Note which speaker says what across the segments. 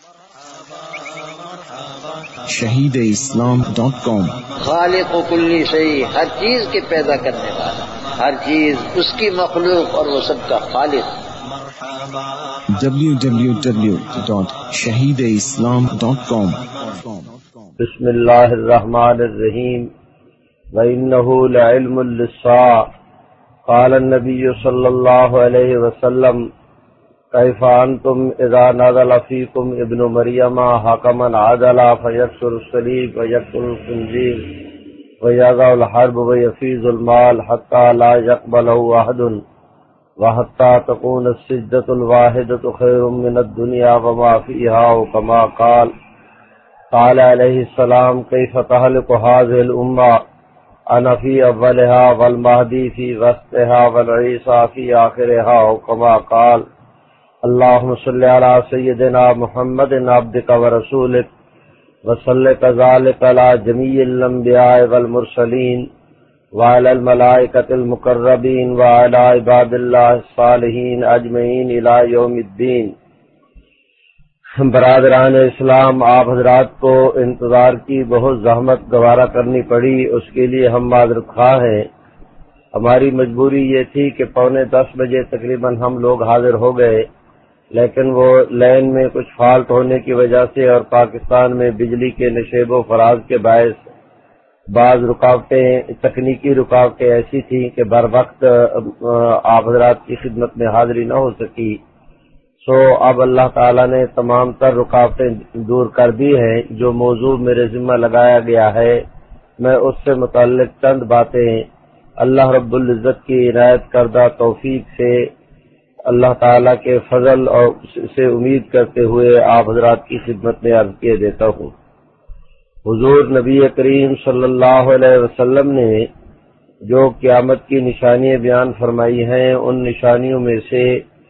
Speaker 1: shahideislam.com
Speaker 2: خالق و کلی شیء، ہر چیز کے پیدا کرنے والا، ہر چیز اس کی مخلوق اور وہ سب کا خالق۔
Speaker 1: www.shahideislam.com
Speaker 3: بسم اللہ الرحمن الرحیم وَإِنَّهُ لَعِلْمٌ لِلسَّاعَةِ قال النبی صلی اللہ علیہ وسلم کیف انتم اذا نزل فیکم ابن مریم حکما عدلا فیکسر الصلیب ویقتل الخنزیر ویضع الحرب ویفیض المال حتى لا يقبله احد وحتى تكون السجدة الواحدة خير من الدنيا وما فيها وكما قال عليه السلام كيف تهلك هذه الأمة أنا في أولها والمهدي في وسطها والعيسى في آخرها وكما قال اللهم صل على سيدنا محمد عبدك ورسولك وصل كذلك على جميع الأنبياء والمرسلين وعلى الملائكة المقربين وعلى عباد الله الصالحين أجمعين إلى يوم الدين۔ برادران اسلام، آپ حضرات کو انتظار کی بہت زحمت گوارا کرنی پڑی، اس کے لیے ہم معذرت خواہ ہیں۔ ہماری مجبوری یہ تھی کہ 9:45 بجے تقریباً ہم لوگ حاضر ہو گئے، لیکن وہ لائن میں کچھ فالٹ ہونے کی وجہ سے اور پاکستان میں بجلی کے نشیب و فراز کے باعث بعض رکاوٹیں، تکنیکی رکاوٹیں ایسی تھیں کہ بر وقت آپ حضرات کی خدمت میں حاضری نہ ہو سکی۔ اب اللہ تعالیٰ نے تمام تر رکاوٹیں دور کر دی ہیں۔ جو موضوع میرے ذمہ لگایا گیا ہے، میں اس سے متعلق چند باتیں اللہ رب العزت کی عنایت کردہ توفیق سے، اللہ تعالیٰ کے فضل اور سے امید کرتے ہوئے آپ حضرات کی خدمت میں عرض کیے دیتا ہوں۔ حضور نبی کریم صلی اللہ علیہ وسلم نے جو قیامت کی نشانیاں بیان فرمائی ہیں، ان نشانیوں میں سے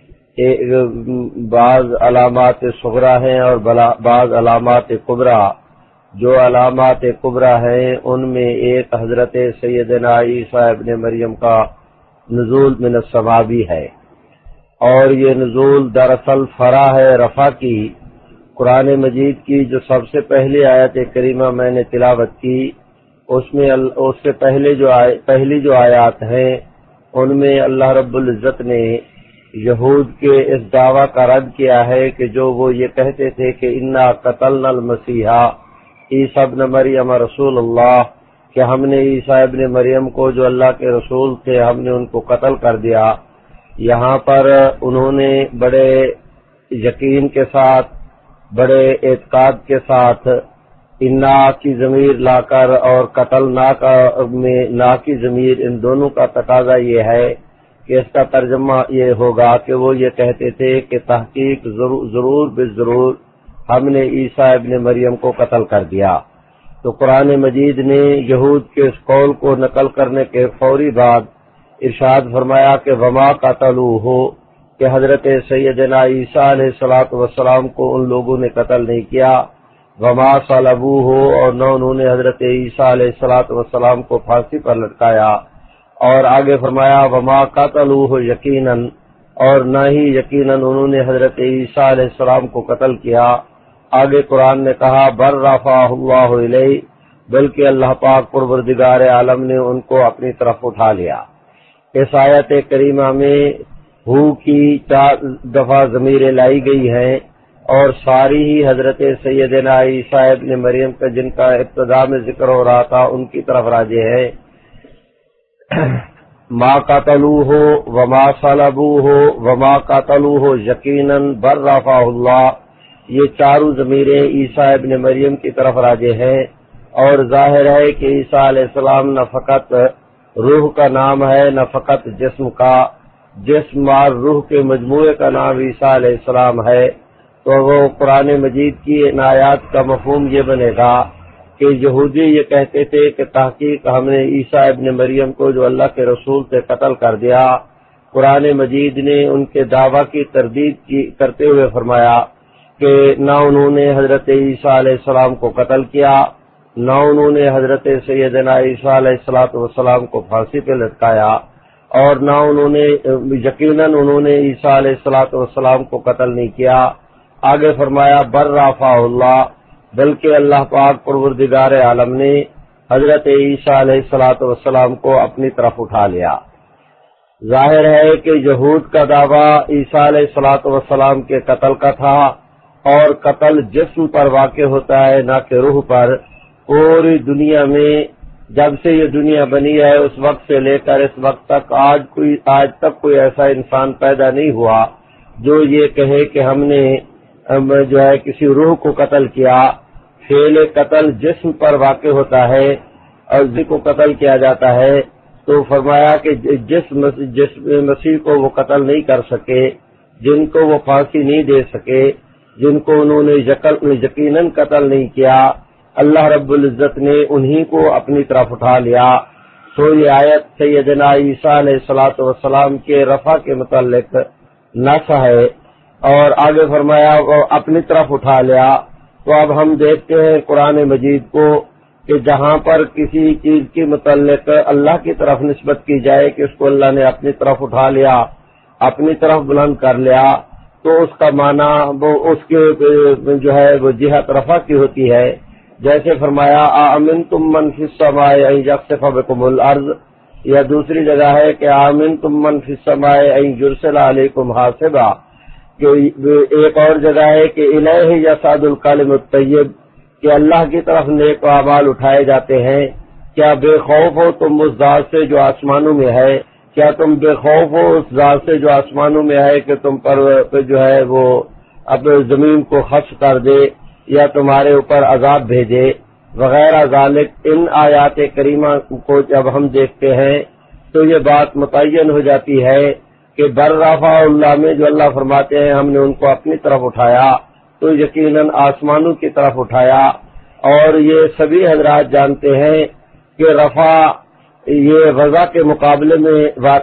Speaker 3: بعض علامات صغرا ہیں اور بعض علامات کبرا۔ جو علامات کبرا ہیں ان میں ایک حضرت سیدنا عیسیٰ ابن مریم کا نزول من السماء بھی ہے، اور یہ نزول دراصل فرع ہے رفع کی۔ قرآن مجید کی جو سب سے پہلی آیت کریمہ میں نے تلاوت کی، اس سے پہلی جو آیات ہیں ان میں اللہ رب العزت نے یہود کے اس دعویٰ کا رد کیا ہے کہ جو وہ یہ کہتے تھے کہ انا قتلنا المسیح عیسیٰ ابن مریم رسول اللہ، کہ ہم نے عیسیٰ ابن مریم کو جو اللہ کے رسول تھے ہم نے ان کو قتل کر دیا۔ یہاں پر انہوں نے بڑے یقین کے ساتھ، بڑے اعتقاد کے ساتھ انا کی ضمیر لا کر اور قتل میں نا کی ضمیر، ان دونوں کا تقاضا یہ ہے کہ اس کا ترجمہ یہ ہوگا کہ وہ یہ کہتے تھے کہ تحقیق ضرور بالضرور ہم نے عیسیٰ ابن مریم کو قتل کر دیا۔ تو قرآن مجید نے یہود کے اس قول کو نقل کرنے کے فوری بعد ارشاد فرمایا کہ وما قتلوہ، کہ حضرت سیدنا عیسیٰ علیہ السلام کو ان لوگوں نے قتل نہیں کیا، وما صلبوہ، اور نہ انہوں نے حضرت عیسیٰ علیہ السلام کو پھانسی پر لٹکایا، اور آگے فرمایا وما قتلوہ یقیناً، اور نہ ہی یقیناً انہوں نے حضرت عیسیٰ علیہ السلام کو قتل کیا۔ آگے قرآن نے کہا بل رفعہ اللہ الیہ، بلکہ اللہ پاک پروردگار عالم نے ان کو اپنی طرف اٹھا لیا۔ اس آیت کریمہ میں ہو کی 4 دفعہ ضمیریں لائی گئی ہیں، اور ساری ہی حضرت سیدنا عیسیٰ ابن مریم کا جن کا ابتدا میں ذکر ہو رہا تھا ان کی طرف راجع ہے۔ ما قتلوہ وما صلبوہ وما قتلوہ یقیناً بل رفعہ اللہ، یہ چاروں ضمیریں عیسیٰ ابن مریم کی طرف راجع ہیں، اور ظاہر ہے کہ عیسیٰ علیہ السلام نہ فقط روح کا نام ہے نہ فقط جسم کا، جسم اور روح کے مجموعے کا نام عیسیٰ علیہ السلام ہے۔ تو وہ قرآن مجید کی ان آیات کا مفہوم یہ بنے گا کہ یہودی یہ کہتے تھے کہ تحقیق ہم نے عیسیٰ ابن مریم کو جو اللہ کے رسول سے قتل کر دیا۔ قرآن مجید نے ان کے دعویٰ کی تردید کرتے ہوئے فرمایا کہ نہ انہوں نے حضرت عیسیٰ علیہ السلام کو قتل کیا، نہ انہوں نے حضرت سیدنا عیسیٰ علیہ السلام کو پھانسی پہ لٹکایا، اور نہ انہوں نے یقیناً انہوں نے عیسیٰ علیہ السلام کو قتل نہیں کیا۔ آگے فرمایا بر رفع اللہ، بلکہ اللہ پاک پروردگار عالم نے حضرت عیسیٰ علیہ الصلوۃ والسلام کو اپنی طرف اٹھا لیا۔ ظاہر ہے کہ یہود کا دعویٰ عیسیٰ علیہ الصلوۃ والسلام کے قتل کا تھا، اور قتل جسم پر واقع ہوتا ہے نہ کہ روح پر۔ پوری دنیا میں جب سے یہ دنیا بنی ہے اس وقت سے لے کر اس وقت تک آج تک کوئی ایسا انسان پیدا نہیں ہوا جو یہ کہے کہ ہم نے جو ہے کسی روح کو قتل کیا۔ فعل قتل جسم پر واقع ہوتا ہے اور جس کو قتل کیا جاتا ہے، تو فرمایا کہ جس مسیح کو وہ قتل نہیں کر سکے، جن کو وہ پھانسی نہیں دے سکے، جن کو انہوں نے یقیناً قتل نہیں کیا، اللہ رب العزت نے انہی کو اپنی طرف اٹھا لیا۔ تو یہ آیت سیدنا عیسیٰ علیہ الصلوۃ والسلام کے رفع کے متعلق نص ہے، اور آگے فرمایا وہ اپنی طرف اٹھا لیا۔ تو اب ہم دیکھتے ہیں قرآن مجید کو کہ جہاں پر کسی چیز کے متعلق اللہ کی طرف نسبت کی جائے کہ اس کو اللہ نے اپنی طرف اٹھا لیا، اپنی طرف بلند کر لیا، تو اس کا معنی وہ اس کے جو ہے وہ جہت رفع کی ہوتی ہے۔ جیسے فرمایا آمنتم من فی السماء ان یخسف بکم الارض، یا دوسری جگہ ہے کہ آمنتم من فی السماء ان یرسل علیکم حاصبا، کہ ایک اور جگہ ہے کہ الیہ یصعد الکلم الطیب، کہ اللہ کی طرف نیک اعمال اٹھائے جاتے ہیں۔ کیا بے خوف ہو تم اس ذات سے جو آسمانوں میں ہے؟ کیا تم بے خوف ہو اس ذات سے جو آسمانوں میں ہے کہ تم پر جو ہے وہ اپنے زمین کو خسف کر دے یا تمہارے اوپر عذاب بھیجے وغیرہ ذالک؟ ان آیات کریمہ کو جب ہم دیکھتے ہیں تو یہ بات متعین ہو جاتی ہے کہ بر رفع اللہ میں جو اللہ فرماتے ہیں ہم نے ان کو اپنی طرف اٹھایا، تو یقیناً آسمانوں کی طرف اٹھایا۔ اور یہ سبھی حضرات جانتے ہیں کہ رفع یہ وضع کے مقابلے میں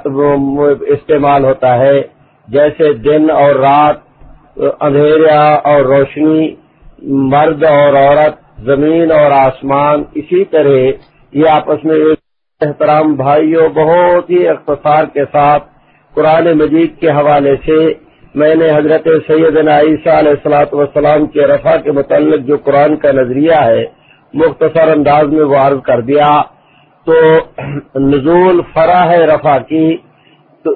Speaker 3: استعمال ہوتا ہے، جیسے دن اور رات، اندھیرا اور روشنی، مرد اور عورت، زمین اور آسمان، اسی طرح یہ آپس میں ایک احترام بھائیوں بہت ہی اختصار کے ساتھ قرآن مجید کے حوالے سے میں نے حضرت سیدنا عیسیٰ علیہ الصلوۃ والسلام کے رفع کے متعلق جو قرآن کا نظریہ ہے مختصر انداز میں وہ عرض کر دیا۔ تو نزول فرع ہے رفع کی، تو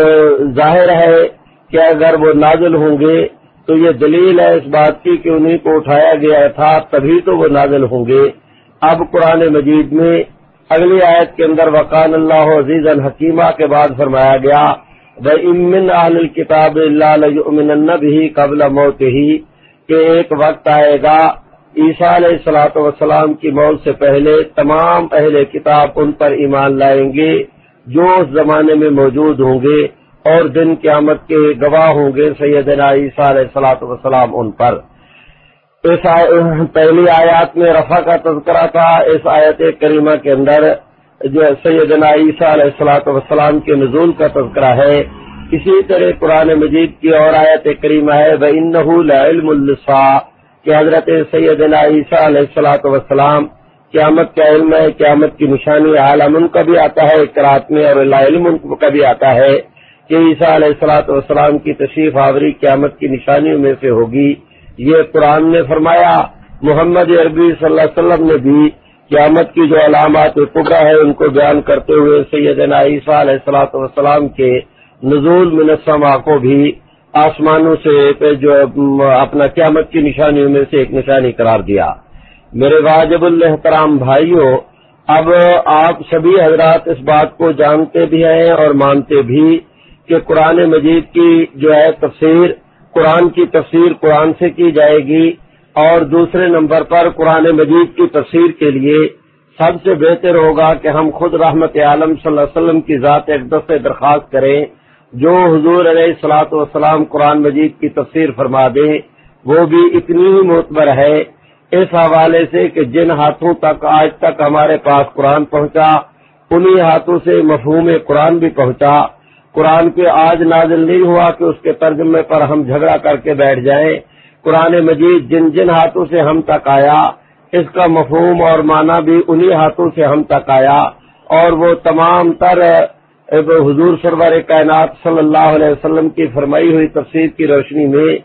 Speaker 3: ظاہر ہے کہ اگر وہ نازل ہوں گے تو یہ دلیل ہے اس بات کی کہ انہیں کو اٹھایا گیا تھا تبھی تو وہ نازل ہوں گے۔ اب قرآن مجید میں اگلی آیت کے اندر وقان اللہ عزیزا حکیمہ کے بعد فرمایا گیا وَإِن مِّنْ أَهْلِ الْكِتَابِ إِلَّا لَيُؤْمِنَنَّ بِهِ قَبْلَ مَوْتِهِ، کہ ایک وقت آئے گا عیسیٰ علیہ الصلوۃ والسلام کی موت سے پہلے تمام اہل کتاب ان پر ایمان لائیں گے جو اس زمانے میں موجود ہوں گے، اور دن قیامت کے گواہ ہوں گے سیدنا عیسیٰ علیہ الصلوۃ والسلام ان پر۔ اس پہلی آیات میں رفع کا تذکرہ تھا، اس آیت کریمہ کے اندر جو سیدنا عیسیٰ علیہ الصلوۃ والسلام کے نزول کا تذکرہ ہے۔ اسی طرح قرآن مجید کی اور آیت کریمہ ہے وَإِنَّهُ لَعِلْمٌ لِّلسَّاعَةِ، کہ حضرت سیدنا عیسیٰ علیہ الصلوۃ والسلام قیامت کا علم ہے، قیامت کی نشانی عالم ان کا بھی آتا ہے قرات میں، اور علم ان کا بھی آتا ہے کہ عیسیٰ علیہ الصلوۃ والسلام کی تشریف آوری قیامت کی نشانیوں میں سے ہوگی۔ یہ قرآن نے فرمایا، محمد عربی صلی اللہ علیہ وسلم نے بھی قیامت کی جو علامات کبریٰ ہے ان کو بیان کرتے ہوئے سیدنا عیسیٰ علیہ الصلوۃ والسلام کے نزول من السماء کو بھی آسمانوں سے جو اپنا قیامت کی نشانیوں میں سے ایک نشانی قرار دیا۔ میرے واجب الاحترام بھائیوں، اب آپ سبھی حضرات اس بات کو جانتے بھی ہیں اور مانتے بھی کہ قرآن مجید کی جو ہے تفسیر، قرآن کی تفسیر قرآن سے کی جائے گی، اور دوسرے نمبر پر قرآن مجید کی تفسیر کے لیے سب سے بہتر ہوگا کہ ہم خود رحمت عالم صلی اللہ علیہ وسلم کی ذات اقدس سے درخواست کریں جو حضور علیہ الصلوۃ والسلام قرآن مجید کی تفسیر فرما دیں۔ وہ بھی اتنی ہی معتبر ہے اس حوالے سے کہ جن ہاتھوں تک آج تک ہمارے پاس قرآن پہنچا انہی ہاتھوں سے مفہوم قرآن بھی پہنچا۔ قرآن کے آج نازل نہیں ہوا کہ اس کے ترجمے پر ہم جھگڑا کر کے بیٹھ جائیں۔ قرآن مجید جن جن ہاتھوں سے ہم تک آیا اس کا مفہوم اور معنی بھی انہی ہاتھوں سے ہم تک آیا، اور وہ تمام تر حضور سرور کائنات صلی اللہ علیہ وسلم کی فرمائی ہوئی تفسیر کی روشنی میں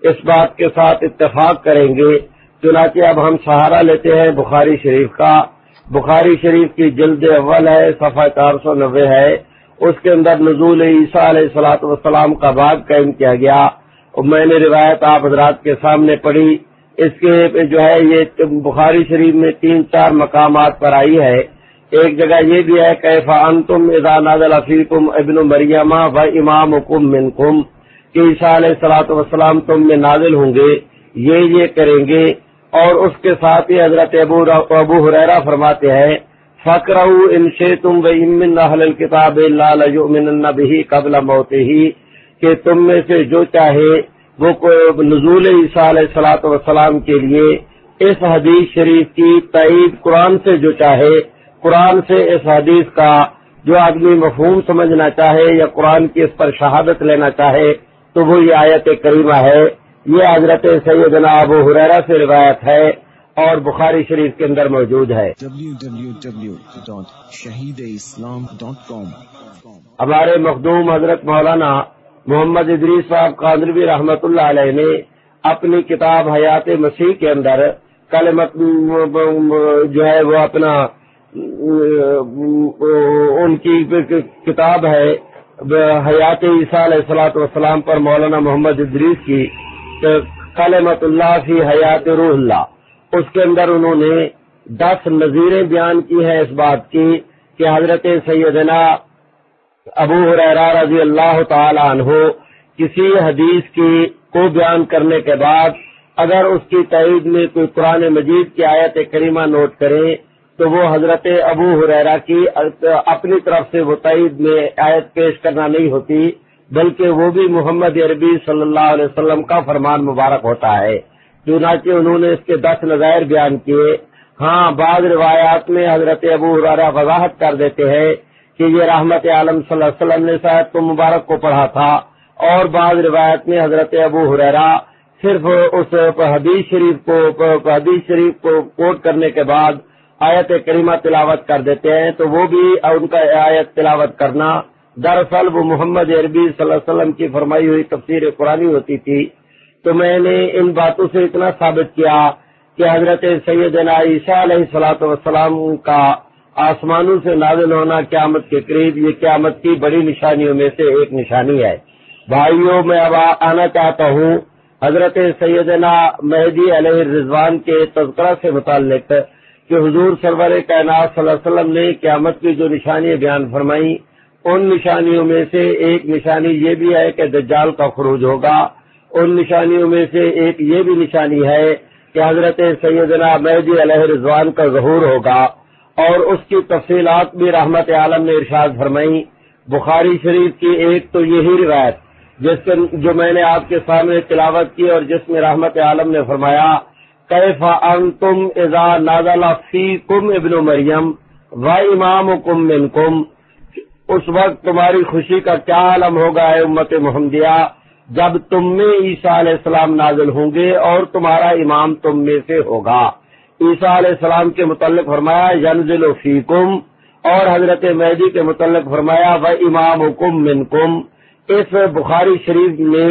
Speaker 3: اس بات کے ساتھ اتفاق کریں گے۔ چنانچہ اب ہم سہارا لیتے ہیں بخاری شریف کا۔ بخاری شریف کی جلد اول ہے، صفحہ 490 ہے۔ اس کے اندر نزول عیسیٰ علیہ الصلوۃ والسلام کا باب قائم کیا گیا اور میں نے روایت آپ حضرات کے سامنے پڑھی۔ اس کے جو ہے یہ بخاری شریف میں 3-4 مقامات پر آئی ہے۔ ایک جگہ یہ بھی ہے کیف انتم اذا نزل فیکم ابن مریم و امامکم منکم، کہ عیسیٰ علیہ الصلوۃ والسلام تم میں نازل ہوں گے، یہ کریں گے۔ اور اس کے ساتھ ہی حضرت ابو ہریرہ فرماتے ہیں فَاقْرَؤُوا إِن شِئْتُمْ وَإِن مِّنْ أَهْلِ الْكِتَابِ إِلَّا لَيُؤْمِنَنَّ بِهِ قَبْلَ مَوْتِهِ، کہ تم میں سے جو چاہے وہ نزول عیسیٰ علیہ الصلوۃ والسلام کے لیے اس حدیث شریف کی تائید قرآن سے جو چاہے، قرآن سے اس حدیث کا جو آدمی مفہوم سمجھنا چاہے یا قرآن کی اس پر شہادت لینا چاہے تو وہ یہ آیت کریمہ ہے۔ یہ حضرت سیدنا ابو ہریرہ سے روایت ہے اور بخاری شریف کے اندر موجود ہے۔
Speaker 1: www.shahideislam.com
Speaker 3: ہمارے مخدوم حضرت مولانا محمد ادریس صاحب قادری رحمۃ اللہ علیہ نے اپنی کتاب حیات مسیح کے اندر کلمت جو ہے وہ اپنا ان کی کتاب ہے حیات عیسیٰ علیہ الصلوۃ والسلام پر مولانا محمد ادریس کی کلمت اللہ فی حیات روح اللہ، اس کے اندر انہوں نے 10 نظیریں بیان کی ہیں اس بات کی کہ حضرت سیدنا ابو ہریرہ رضی اللہ تعالی عنہ کسی حدیث کو بیان کرنے کے بعد اگر اس کی تائید میں کوئی قرآن مجید کی آیت کریمہ نوٹ کریں تو وہ حضرت ابو ہریرہ کی اپنی طرف سے وہ تائید میں آیت پیش کرنا نہیں ہوتی، بلکہ وہ بھی محمد عربی صلی اللہ علیہ وسلم کا فرمان مبارک ہوتا ہے۔ چنانچہ انہوں نے اس کے 10 نظائر بیان کیے۔ ہاں بعض روایات میں حضرت ابو ہریرہ وضاحت کر دیتے ہیں کہ یہ رحمت عالم صلی اللہ علیہ وسلم نے شاید کو مبارک کو پڑھا تھا، اور بعض روایت میں حضرت ابو ہریرہ صرف اس حدیث شریف کو کوٹ کرنے کے بعد آیت کریمہ تلاوت کر دیتے ہیں، تو وہ بھی ان کا آیت تلاوت کرنا دراصل وہ محمد عربی صلی اللہ علیہ وسلم کی فرمائی ہوئی تفسیر قرآنی ہوتی تھی۔ تو میں نے ان باتوں سے اتنا ثابت کیا کہ حضرت سیدنا عیسیٰ علیہ الصلوۃ والسلام کا آسمانوں سے نازل ہونا قیامت کے قریب یہ قیامت کی بڑی نشانیوں میں سے ایک نشانی ہے۔ بھائیوں، میں اب آنا چاہتا ہوں حضرت سیدنا مہدی علیہ الرضوان کے تذکرہ سے متعلق کہ حضور سرور کائنات صلی اللہ علیہ وسلم نے قیامت کی جو نشانیاں بیان فرمائی، ان نشانیوں میں سے ایک نشانی یہ بھی ہے کہ دجال کا خروج ہوگا، ان نشانیوں میں سے ایک یہ بھی نشانی ہے کہ حضرت سیدنا مہدی علیہ رضوان کا ظہور ہوگا، اور اس کی تفصیلات بھی رحمت عالم نے ارشاد فرمائی۔ بخاری شریف کی ایک تو یہی روایت جو میں نے آپ کے سامنے تلاوت کی اور جس میں رحمت عالم نے فرمایا کیف انتم اذا نازل فیکم ابن مریم و امامکم منکم، اس وقت تمہاری خوشی کا کیا عالم ہوگا اے امت محمدیہ جب تم میں عیسیٰ علیہ السلام نازل ہوں گے اور تمہارا امام تم میں سے ہوگا۔ عیسیٰ علیہ السلام کے متعلق فرمایا ینزل فیکم، اور حضرت مہدی کے متعلق فرمایا و امامکم منکم۔ اس بخاری شریف میں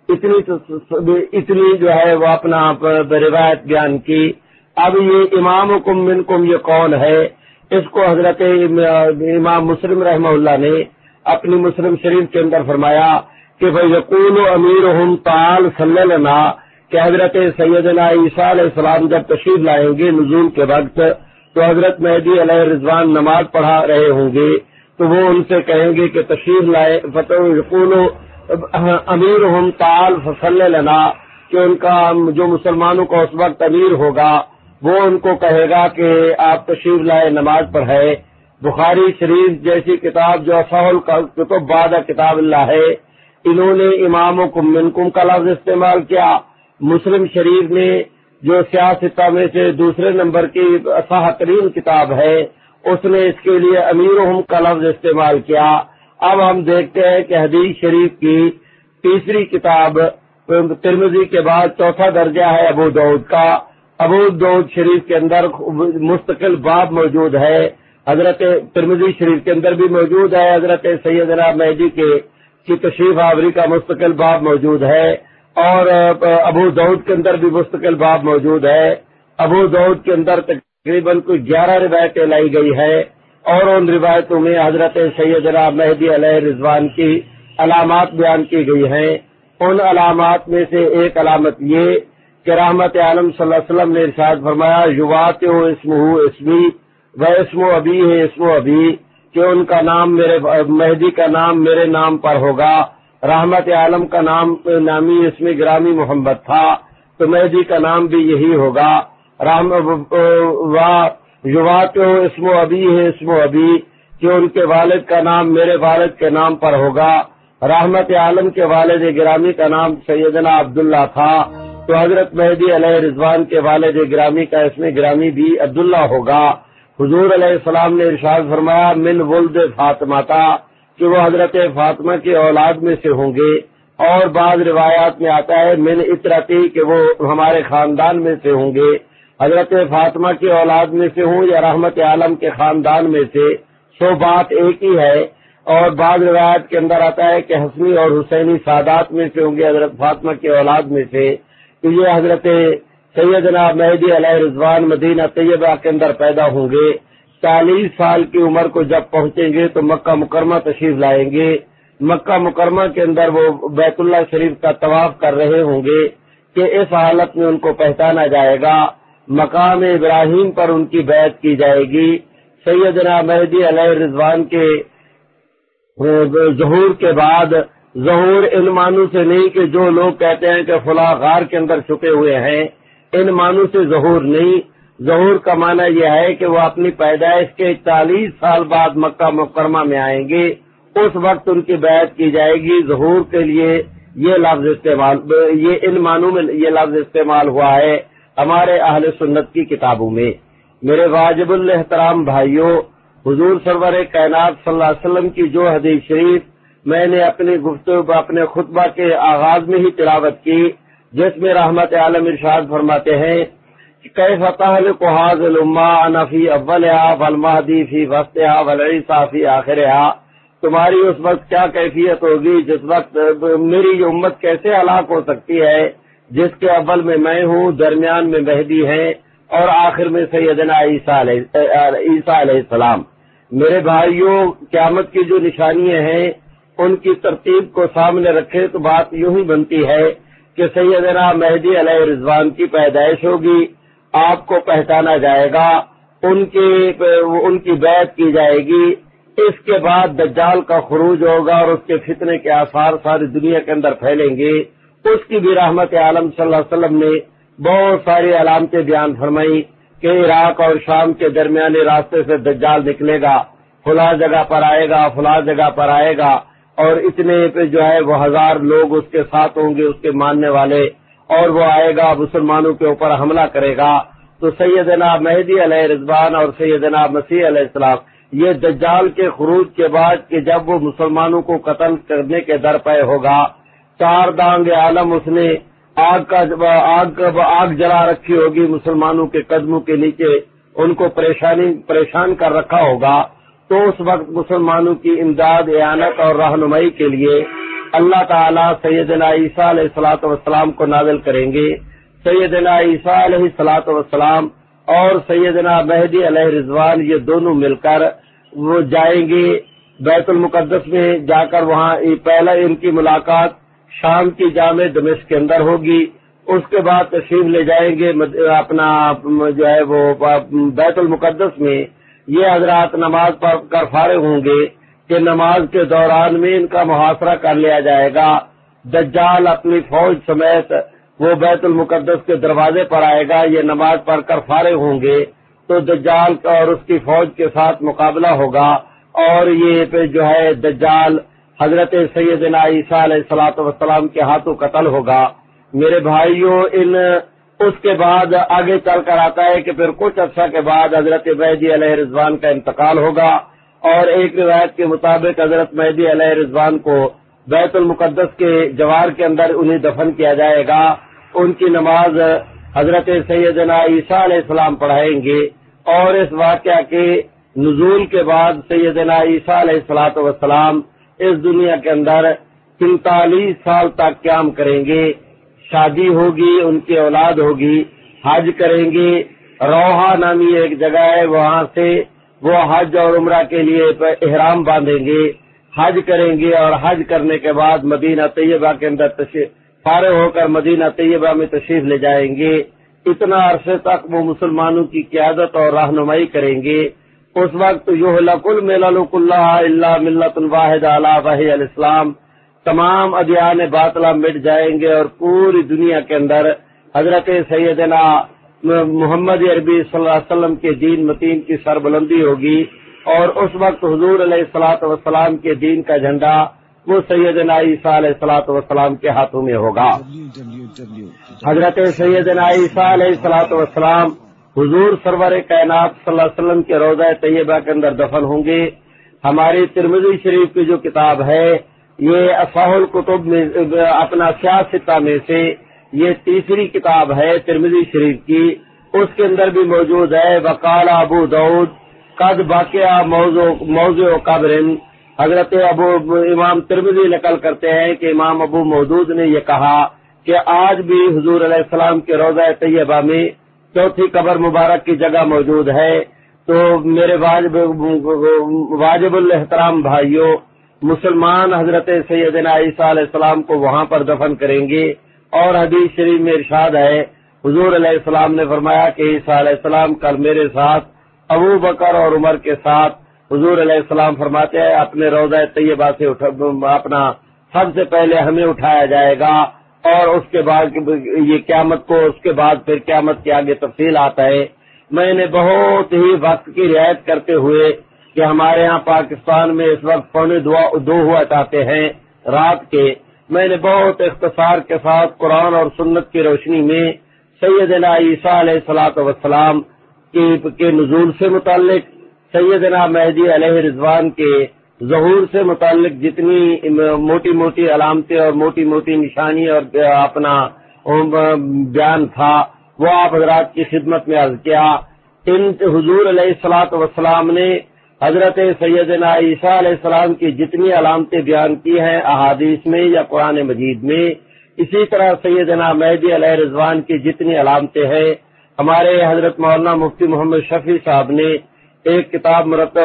Speaker 3: اتنی جو ہے وہ اپنا روایت بیان کی۔ اب یہ امامکم منکم یہ کون ہے؟ اس کو حضرت امام مسلم رحمہ اللہ نے اپنی مسلم شریف کے اندر فرمایا کہ فَيَقُولُ أَمِيرُهُمْ تَعَالَ صَلَّ لَنَا، کہ حضرت سیدنا عیسیٰ علیہ السلام جب تشریف لائیں گے نزول کے وقت تو حضرت مہدی علیہ رضوان نماز پڑھا رہے ہوں گے، تو وہ ان سے کہیں گے کہ تشریف لائے فَيَقُولُ أَمِيرُهُمْ تَعَالَ فَصَلِّ لَنَا، کہ ان کا جو مسلمانوں کا اس وقت امیر ہوگا وہ ان کو کہے گا کہ آپ تشریف لائے نماز پڑھائے۔ بخاری شریف جیسی کتاب جو اصح الکتب بعد کتاب اللہ ہے، انہوں نے امامکم منکم کا لفظ استعمال کیا۔ مسلم شریف نے جو سیاستہ میں سے دوسرے نمبر کی اصح ترین کتاب ہے، اس نے اس کے لیے امیرہم کا لفظ استعمال کیا۔ اب ہم دیکھتے ہیں کہ حدیث شریف کی تیسری کتاب ترمذی کے بعد چوتھا درجہ ہے ابو داؤد کا۔ ابو داؤد شریف کے اندر مستقل باب موجود ہے، حضرت ترمذی شریف کے اندر بھی موجود ہے، حضرت سیدنا مہدی کی تشریف آوری کا مستقل باب موجود ہے، اور ابو داؤد کے اندر بھی مستقل باب موجود ہے. ابو داؤد کے اندر تقریباً کوئی 11 روایتیں لائی گئی ہے اور ان روایتوں میں حضرت سیدنا مہدی علیہ رضوان کی علامات بیان کی گئی ہیں. ان علامات میں سے ایک علامت یہ کہ رحمت عالم صلی اللہ علیہ وسلم نے ارشاد فرمایا یواطئ اسمہ اسمی و اسم ابی ہے اسم ابی، کہ ان کا نام مہدی کا نام میرے نام پر ہوگا. رحمت عالم کا نام نامی اس میں گرامی محمد تھا تو مہدی کا نام بھی یہی ہوگا. یواطئ اسم ابی ہے اسم ابی، کہ ان کے والد کا نام میرے والد کے نام پر ہوگا. رحمت عالم کے والد گرامی کا نام سیدنا عبداللہ تھا تو حضرت مہدی علیہ رضوان کے والد گرامی کا اس میں گرامی بھی عبداللہ ہوگا. حضور علیہ السلام نے ارشاد فرمایا من ولد فاطمہ تھا، کہ وہ حضرت فاطمہ کی اولاد میں سے ہوں گے. اور بعض روایات میں آتا ہے من اطرتی، کہ وہ ہمارے خاندان میں سے ہوں گے. حضرت فاطمہ کی اولاد میں سے ہوں یا رحمت عالم کے خاندان میں سے، سو بات ایک ہی ہے. اور بعض روایات کے اندر آتا ہے کہ حسنی اور حسینی سادات میں سے ہوں گے حضرت فاطمہ کی اولاد میں سے. تو یہ حضرت سیدنا مہدی علیہ رضوان مدینہ طیبہ کے اندر پیدا ہوں گے. 40 سال کی عمر کو جب پہنچیں گے تو مکہ مکرمہ تشریف لائیں گے. مکہ مکرمہ کے اندر وہ بیت اللہ شریف کا طواف کر رہے ہوں گے کہ اس حالت میں ان کو پہچانا جائے گا. مقام ابراہیم پر ان کی بیعت کی جائے گی. سیدنا مہدی علیہ رضوان کے ظہور کے بعد، ظہور ان معنوں سے نہیں کہ جو لوگ کہتے ہیں کہ فلاں غار کے اندر چھپے ہوئے ہیں، ان معنوں سے ظہور نہیں. ظہور کا معنی یہ ہے کہ وہ اپنی پیدائش کے 40 سال بعد مکہ مکرمہ میں آئیں گے، اس وقت ان کی بیعت کی جائے گی. ظہور کے لیے یہ لفظ استعمال، یہ ان معنوں میں یہ لفظ استعمال ہوا ہے ہمارے اہل سنت کی کتابوں میں. میرے واجب الاحترام بھائیوں، حضور سرور کائنات صلی اللہ علیہ وسلم کی جو حدیث شریف میں نے اپنی گفتگو اپنے خطبہ کے آغاز میں ہی تلاوت کی، جس میں رحمت عالم ارشاد فرماتے ہیں کیف تہلک ھذہ الامہ انا فی اولھا والمہدی فی وسطھا والعیسی فی آخرھا. تمہاری اس وقت کیا کیفیت ہوگی جس وقت میری یہ امت کیسے ہلاک ہو سکتی ہے جس کے اول میں ہوں، درمیان میں مہدی ہیں اور آخر میں سیدنا عیسیٰ علیہ السلام. میرے بھائیوں، قیامت کی جو نشانیاں ہیں ان کی ترتیب کو سامنے رکھے تو بات یوں ہی بنتی ہے کہ سیدنا مہدی علیہ رضوان کی پیدائش ہوگی، آپ کو پہچانا جائے گا، ان کی بیعت کی جائے گی. اس کے بعد دجال کا خروج ہوگا اور اس کے فتنے کے آثار ساری دنیا کے اندر پھیلیں گے. اس کی بھی رحمت عالم صلی اللہ علیہ وسلم نے بہت ساری علامتیں بیان فرمائی کہ عراق اور شام کے درمیانے راستے سے دجال نکلے گا، فلاں جگہ پر آئے گا، فلاں جگہ پر آئے گا، اور اتنے پہ جو ہے وہ 1000 لوگ اس کے ساتھ ہوں گے، اس کے ماننے والے، اور وہ آئے گا مسلمانوں کے اوپر حملہ کرے گا. تو سیدنا مہدی علیہ رضوان اور سیدنا مسیح علیہ السلام یہ دجال کے خروج کے بعد کہ جب وہ مسلمانوں کو قتل کرنے کے در پہ ہوگا، 4 دانگ عالم اس نے آگ جلا رکھی ہوگی مسلمانوں کے قدموں کے نیچے، ان کو پریشان کر رکھا ہوگا. تو اس وقت مسلمانوں کی امداد، اعانت اور رہنمائی کے لیے اللہ تعالیٰ سیدنا عیسیٰ علیہ الصلوۃ والسلام کو نازل کریں گے. سیدنا عیسیٰ علیہ الصلوۃ والسلام اور سیدنا مہدی علیہ رضوان یہ دونوں مل کر وہ جائیں گے بیت المقدس میں، جا کر وہاں پہلا ان کی ملاقات شام کی جامع دمشق کے اندر ہوگی. اس کے بعد تشریف لے جائیں گے اپنا جو ہے وہ بیت المقدس میں. یہ حضرات نماز پڑھ کر فارغ ہوں گے کہ نماز کے دوران میں ان کا محاصرہ کر لیا جائے گا. دجال اپنی فوج سمیت وہ بیت المقدس کے دروازے پر آئے گا. یہ نماز پڑھ کر فارغ ہوں گے تو دجال اور اس کی فوج کے ساتھ مقابلہ ہوگا اور یہ جو ہے دجال حضرت سیدنا عیسیٰ علیہ الصلوۃ والسلام کے ہاتھوں قتل ہوگا. میرے بھائیوں، اس کے بعد آگے چل کر آتا ہے کہ پھر کچھ عرصہ کے بعد حضرت مہدی علیہ رضوان کا انتقال ہوگا اور ایک روایت کے مطابق حضرت مہدی علیہ رضوان کو بیت المقدس کے جوار کے اندر انہیں دفن کیا جائے گا. ان کی نماز حضرت سیدنا عیسیٰ علیہ السلام پڑھائیں گے اور اس واقعہ کے نزول کے بعد سیدنا عیسیٰ علیہ الصلوۃ والسلام اس دنیا کے اندر 43 سال تک قیام کریں گے. شادی ہوگی، ان کی اولاد ہوگی، حج کریں گے۔ روحا نامی ایک جگہ ہے، وہاں سے وہ حج اور عمرہ کے لیے احرام باندھیں گے، حج کریں گے، اور حج کرنے کے بعد مدینہ طیبہ کے اندر فارغ ہو کر مدینہ طیبہ میں تشریف لے جائیں گے۔ اتنا عرصے تک وہ مسلمانوں کی قیادت اور رہنمائی کریں گے۔ اس وقت یہلک الملل کلھا الا ملۃ واحدہ الا وہی الاسلام، تمام ادیان باطلہ مٹ جائیں گے اور پوری دنیا کے اندر حضرت سیدنا محمد عربی صلی اللہ علیہ وسلم کے دین متین کی سربلندی ہوگی، اور اس وقت حضور علیہ الصلوۃ والسلام کے دین کا جھنڈا وہ سیدنا عیسیٰ علیہ الصلوۃ والسلام کے ہاتھوں میں ہوگا۔ حضرت سیدنا عیسیٰ علیہ الصلوۃ والسلام حضور سرور کائنات صلی اللہ علیہ وسلم کے روضہ طیبہ کے اندر دفن ہوں گے۔ ہماری ترمذی شریف کی جو کتاب ہے، یہ اصح الکتب میں اپنا سیاستہ میں سے یہ تیسری کتاب ہے ترمذی شریف کی، اس کے اندر بھی موجود ہے۔ وقال ابو داؤد قد بقیا موضع قبر، حضرت امام ترمذی نقل کرتے ہیں کہ امام ابو مودود نے یہ کہا کہ آج بھی حضور علیہ السلام کے روضہ طیبہ میں چوتھی قبر مبارک کی جگہ موجود ہے۔ تو میرے واجب الاحترام بھائیوں، مسلمان حضرت سیدنا عیسیٰ علیہ السلام کو وہاں پر دفن کریں گے، اور حدیث شریف میں ارشاد ہے، حضور علیہ السلام نے فرمایا کہ عیسیٰ علیہ السلام کل میرے ساتھ ابو بکر اور عمر کے ساتھ، حضور علیہ السلام فرماتے ہیں اپنے روضہ طیبہ سے اپنا سب سے پہلے ہمیں اٹھایا جائے گا، اور اس کے بعد یہ قیامت کو، اس کے بعد پھر قیامت کے آگے تفصیل آتا ہے۔ میں نے بہت ہی وقت کی رعایت کرتے ہوئے کہ ہمارے ہاں پاکستان میں اس وقت 1:45 ہوا چاہتے ہیں رات کے، میں نے بہت اختصار کے ساتھ قرآن اور سنت کی روشنی میں سیدنا عیسیٰ علیہ الصلوۃ والسلام کے نزول سے متعلق، سیدنا مہدی علیہ رضوان کے ظہور سے متعلق جتنی موٹی موٹی علامتیں اور موٹی موٹی نشانی اور اپنا بیان تھا وہ آپ حضرات کی خدمت میں عرض کیا۔ ان حضور علیہ الصلوۃ والسلام نے حضرت سیدنا عیسیٰ علیہ السلام کی جتنی علامتیں بیان کی ہیں احادیث میں یا قرآن مجید میں، اسی طرح سیدنا مہدی علیہ رضوان کی جتنی علامتیں ہیں، ہمارے حضرت مولانا مفتی محمد شفیع صاحب نے ایک کتاب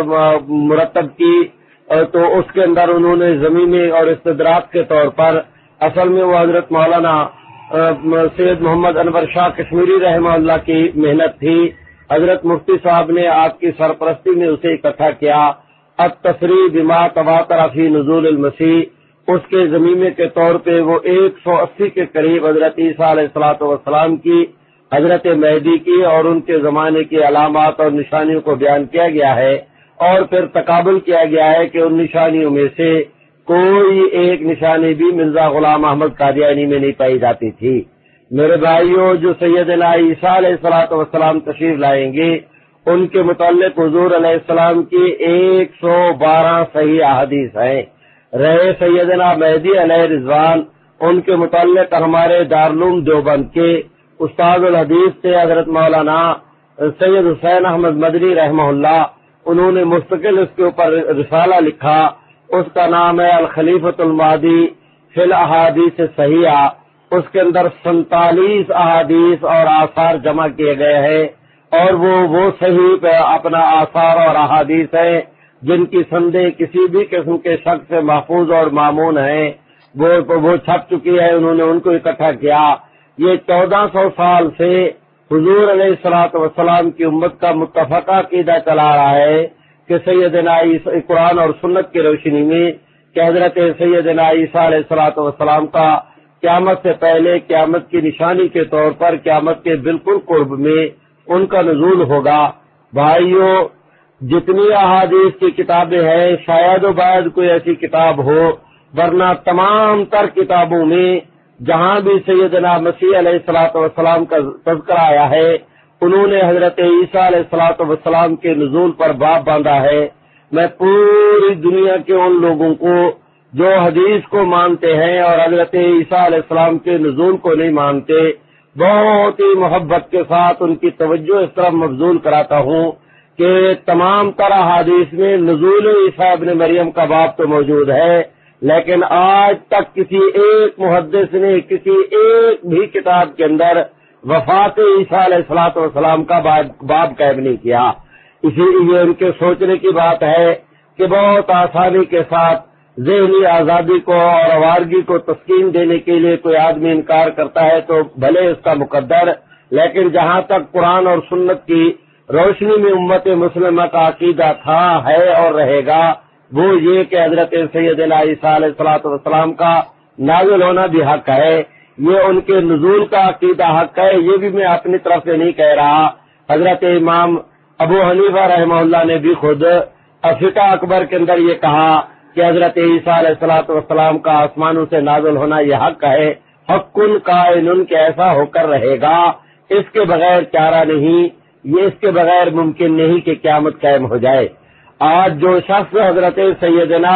Speaker 3: مرتب کی، تو اس کے اندر انہوں نے زمینی اور استدراک کے طور پر، اصل میں وہ حضرت مولانا سید محمد انور شاہ کشمیری رحمہ اللہ کی محنت تھی، حضرت مفتی صاحب نے آپ کی سرپرستی میں اسے اکٹھا کیا۔ التصریح بما تواتر فی نزول المسیح، اس کے زمینے کے طور پہ وہ 180 کے قریب حضرت عیسیٰ علیہ الصلوۃ والسلام کی، حضرت مہدی کی اور ان کے زمانے کی علامات اور نشانیوں کو بیان کیا گیا ہے، اور پھر تقابل کیا گیا ہے کہ ان نشانیوں میں سے کوئی ایک نشانی بھی مرزا غلام احمد قادیانی میں نہیں پائی جاتی تھی۔ میرے بھائیوں، جو سیدنا عیسیٰ علیہ الصلوۃ والسلام تشریف لائیں گے، ان کے متعلق حضور علیہ السلام کی 112 صحیح احادیث ہیں۔ رہے سیدنا مہدی علیہ رضوان، ان کے متعلق ہمارے دارالعلوم دیوبند کے استاد الحدیث سے حضرت مولانا سید حسین احمد مدنی رحمہ اللہ، انہوں نے مستقل اس کے اوپر رسالہ لکھا، اس کا نام ہے الخلیفۃ المہدی فی الاحادیث صحیحہ۔ اس کے اندر 47 احادیث اور آثار جمع کیے گئے ہیں، اور وہ صحیح اپنا آثار اور احادیث ہیں جن کی سندیں کسی بھی قسم کے شک سے محفوظ اور مامون ہیں، وہ چھپ چکی ہے، انہوں نے ان کو اکٹھا کیا۔ یہ 1400 سال سے حضور علیہ الصلوۃ والسلام کی امت کا متفقہ عقیدہ چلا رہا ہے کہ سیدنا عیسیٰ قرآن اور سنت کی روشنی میں کہ حضرت سیدنا عیسیٰ علیہ الصلوۃ والسلام کا قیامت سے پہلے قیامت کی نشانی کے طور پر قیامت کے بالکل قرب میں ان کا نزول ہوگا۔ بھائیوں، جتنی احادیث کی کتابیں ہیں، شاید و باید کوئی ایسی کتاب ہو، ورنہ تمام تر کتابوں میں جہاں بھی سیدنا مسیح علیہ الصلوۃ والسلام کا تذکرہ آیا ہے، انہوں نے حضرت عیسیٰ علیہ الصلوۃ والسلام کے نزول پر باب باندھا ہے۔ میں پوری دنیا کے ان لوگوں کو جو حدیث کو مانتے ہیں اور حضرت عیسیٰ علیہ السلام کے نزول کو نہیں مانتے، بہت ہی محبت کے ساتھ ان کی توجہ اس طرح مبذول کراتا ہوں کہ تمام تر احادیث میں نزول عیسیٰ ابن مریم کا باب تو موجود ہے، لیکن آج تک کسی ایک محدث نے کسی ایک بھی کتاب کے اندر وفات عیسیٰ علیہ الصلوۃ والسلام کا باب قائم نہیں کیا۔ اسی لیے ان کے سوچنے کی بات ہے کہ بہت آسانی کے ساتھ ذہنی آزادی کو اور آوارگی کو تسکین دینے کے لیے کوئی آدمی انکار کرتا ہے تو بھلے اس کا مقدر، لیکن جہاں تک قرآن اور سنت کی روشنی میں امت مسلمہ کا عقیدہ تھا، ہے اور رہے گا، وہ یہ کہ حضرت سیدنا عیسیٰ علیہ الصلوۃ والسلام کا نازل ہونا بھی حق ہے، یہ ان کے نزول کا عقیدہ حق ہے، یہ بھی میں اپنی طرف سے نہیں کہہ رہا۔ حضرت امام ابو حنیفہ رحمہ اللہ نے بھی خود فقہ اکبر کے اندر یہ کہا کہ حضرت عیسیٰ علیہ الصلوۃ والسلام کا آسمانوں سے نازل ہونا یہ حق ہے، حق قائن کہ ایسا ہو کر رہے گا، اس کے بغیر چارہ نہیں، یہ اس کے بغیر ممکن نہیں کہ قیامت قائم ہو جائے۔ آج جو شخص حضرت سیدنا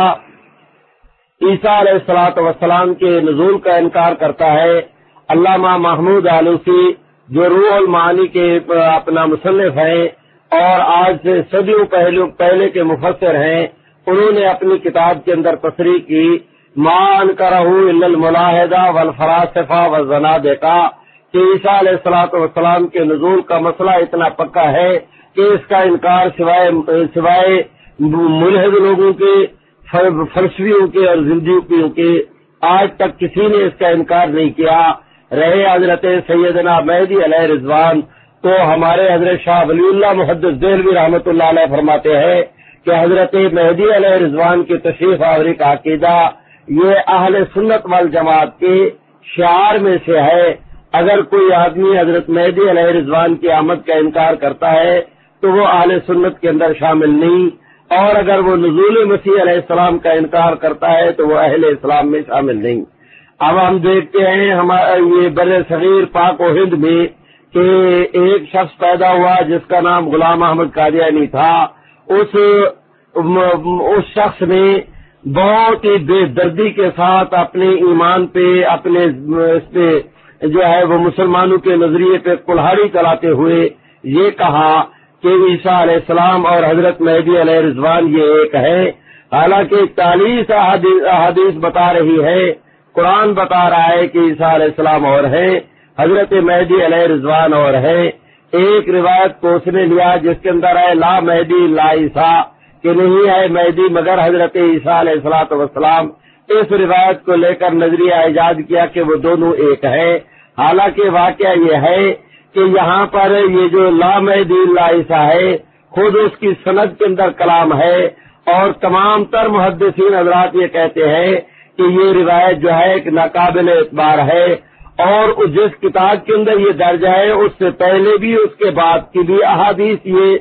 Speaker 3: عیسیٰ علیہ الصلوۃ والسلام کے نزول کا انکار کرتا ہے، علامہ محمود آلوسی جو روح المعانی کے اپنا مصنف ہیں اور آج سے صدیوں پہلے کے مفسر ہیں، انہوں نے اپنی کتاب کے اندر تصریح کی ما انکرہ الا الملاحدہ والفلاسفہ والزنادقہ کہ عیسیٰ علیہ الصلوۃ والسلام کے نزول کا مسئلہ اتنا پکا ہے کہ اس کا انکار سوائے ملحد لوگوں کے، فلسفیوں کے اور زندیقیوں کے آج تک کسی نے اس کا انکار نہیں کیا۔ رہے حضرت سیدنا مہدی علیہ رضوان تو ہمارے حضرت شاہ ولی اللہ محدث دہلوی رحمۃ اللہ علیہ فرماتے ہیں کہ حضرت مہدی علیہ رضوان کی تشریف آوری کا عقیدہ یہ اہل سنت والجماعت کے شعار میں سے ہے۔ اگر کوئی آدمی حضرت مہدی علیہ رضوان کی آمد کا انکار کرتا ہے تو وہ اہل سنت کے اندر شامل نہیں، اور اگر وہ نزول مسیح علیہ السلام کا انکار کرتا ہے تو وہ اہل اسلام میں شامل نہیں۔ اب ہم دیکھتے ہیں ہمارا یہ بر صغیر پاک و ہند میں کہ ایک شخص پیدا ہوا جس کا نام غلام احمد قادیانی تھا۔ اس شخص نے بہت ہی بے دردی کے ساتھ اپنے ایمان پہ، اپنے اس پہ جو ہے وہ مسلمانوں کے نظریے پہ کلہاڑی چلاتے ہوئے یہ کہا کہ عیسیٰ علیہ السلام اور حضرت مہدی علیہ رضوان یہ ایک ہے، حالانکہ 40 احادیث بتا رہی ہے، قرآن بتا رہا ہے کہ عیسیٰ علیہ السلام اور ہے، حضرت مہدی علیہ رضوان اور ہے۔ ایک روایت کو اس نے لیا جس کے اندر ہے لا مہدی لا عیسیٰ، کہ نہیں ہے مہدی مگر حضرت عیسیٰ علیہ الصلوۃ والسلام۔ اس روایت کو لے کر نظریہ ایجاد کیا کہ وہ دونوں ایک ہے، حالانکہ واقعہ یہ ہے کہ یہاں پر یہ جو لا مہدی لا عیسیٰ ہے خود اس کی سند کے اندر کلام ہے، اور تمام تر محدثین حضرات یہ کہتے ہیں کہ یہ روایت جو ہے ایک ناقابل اعتبار ہے، اور جس کتاب کے اندر یہ درج ہے اس سے پہلے بھی اس کے بعد کی بھی احادیث یہ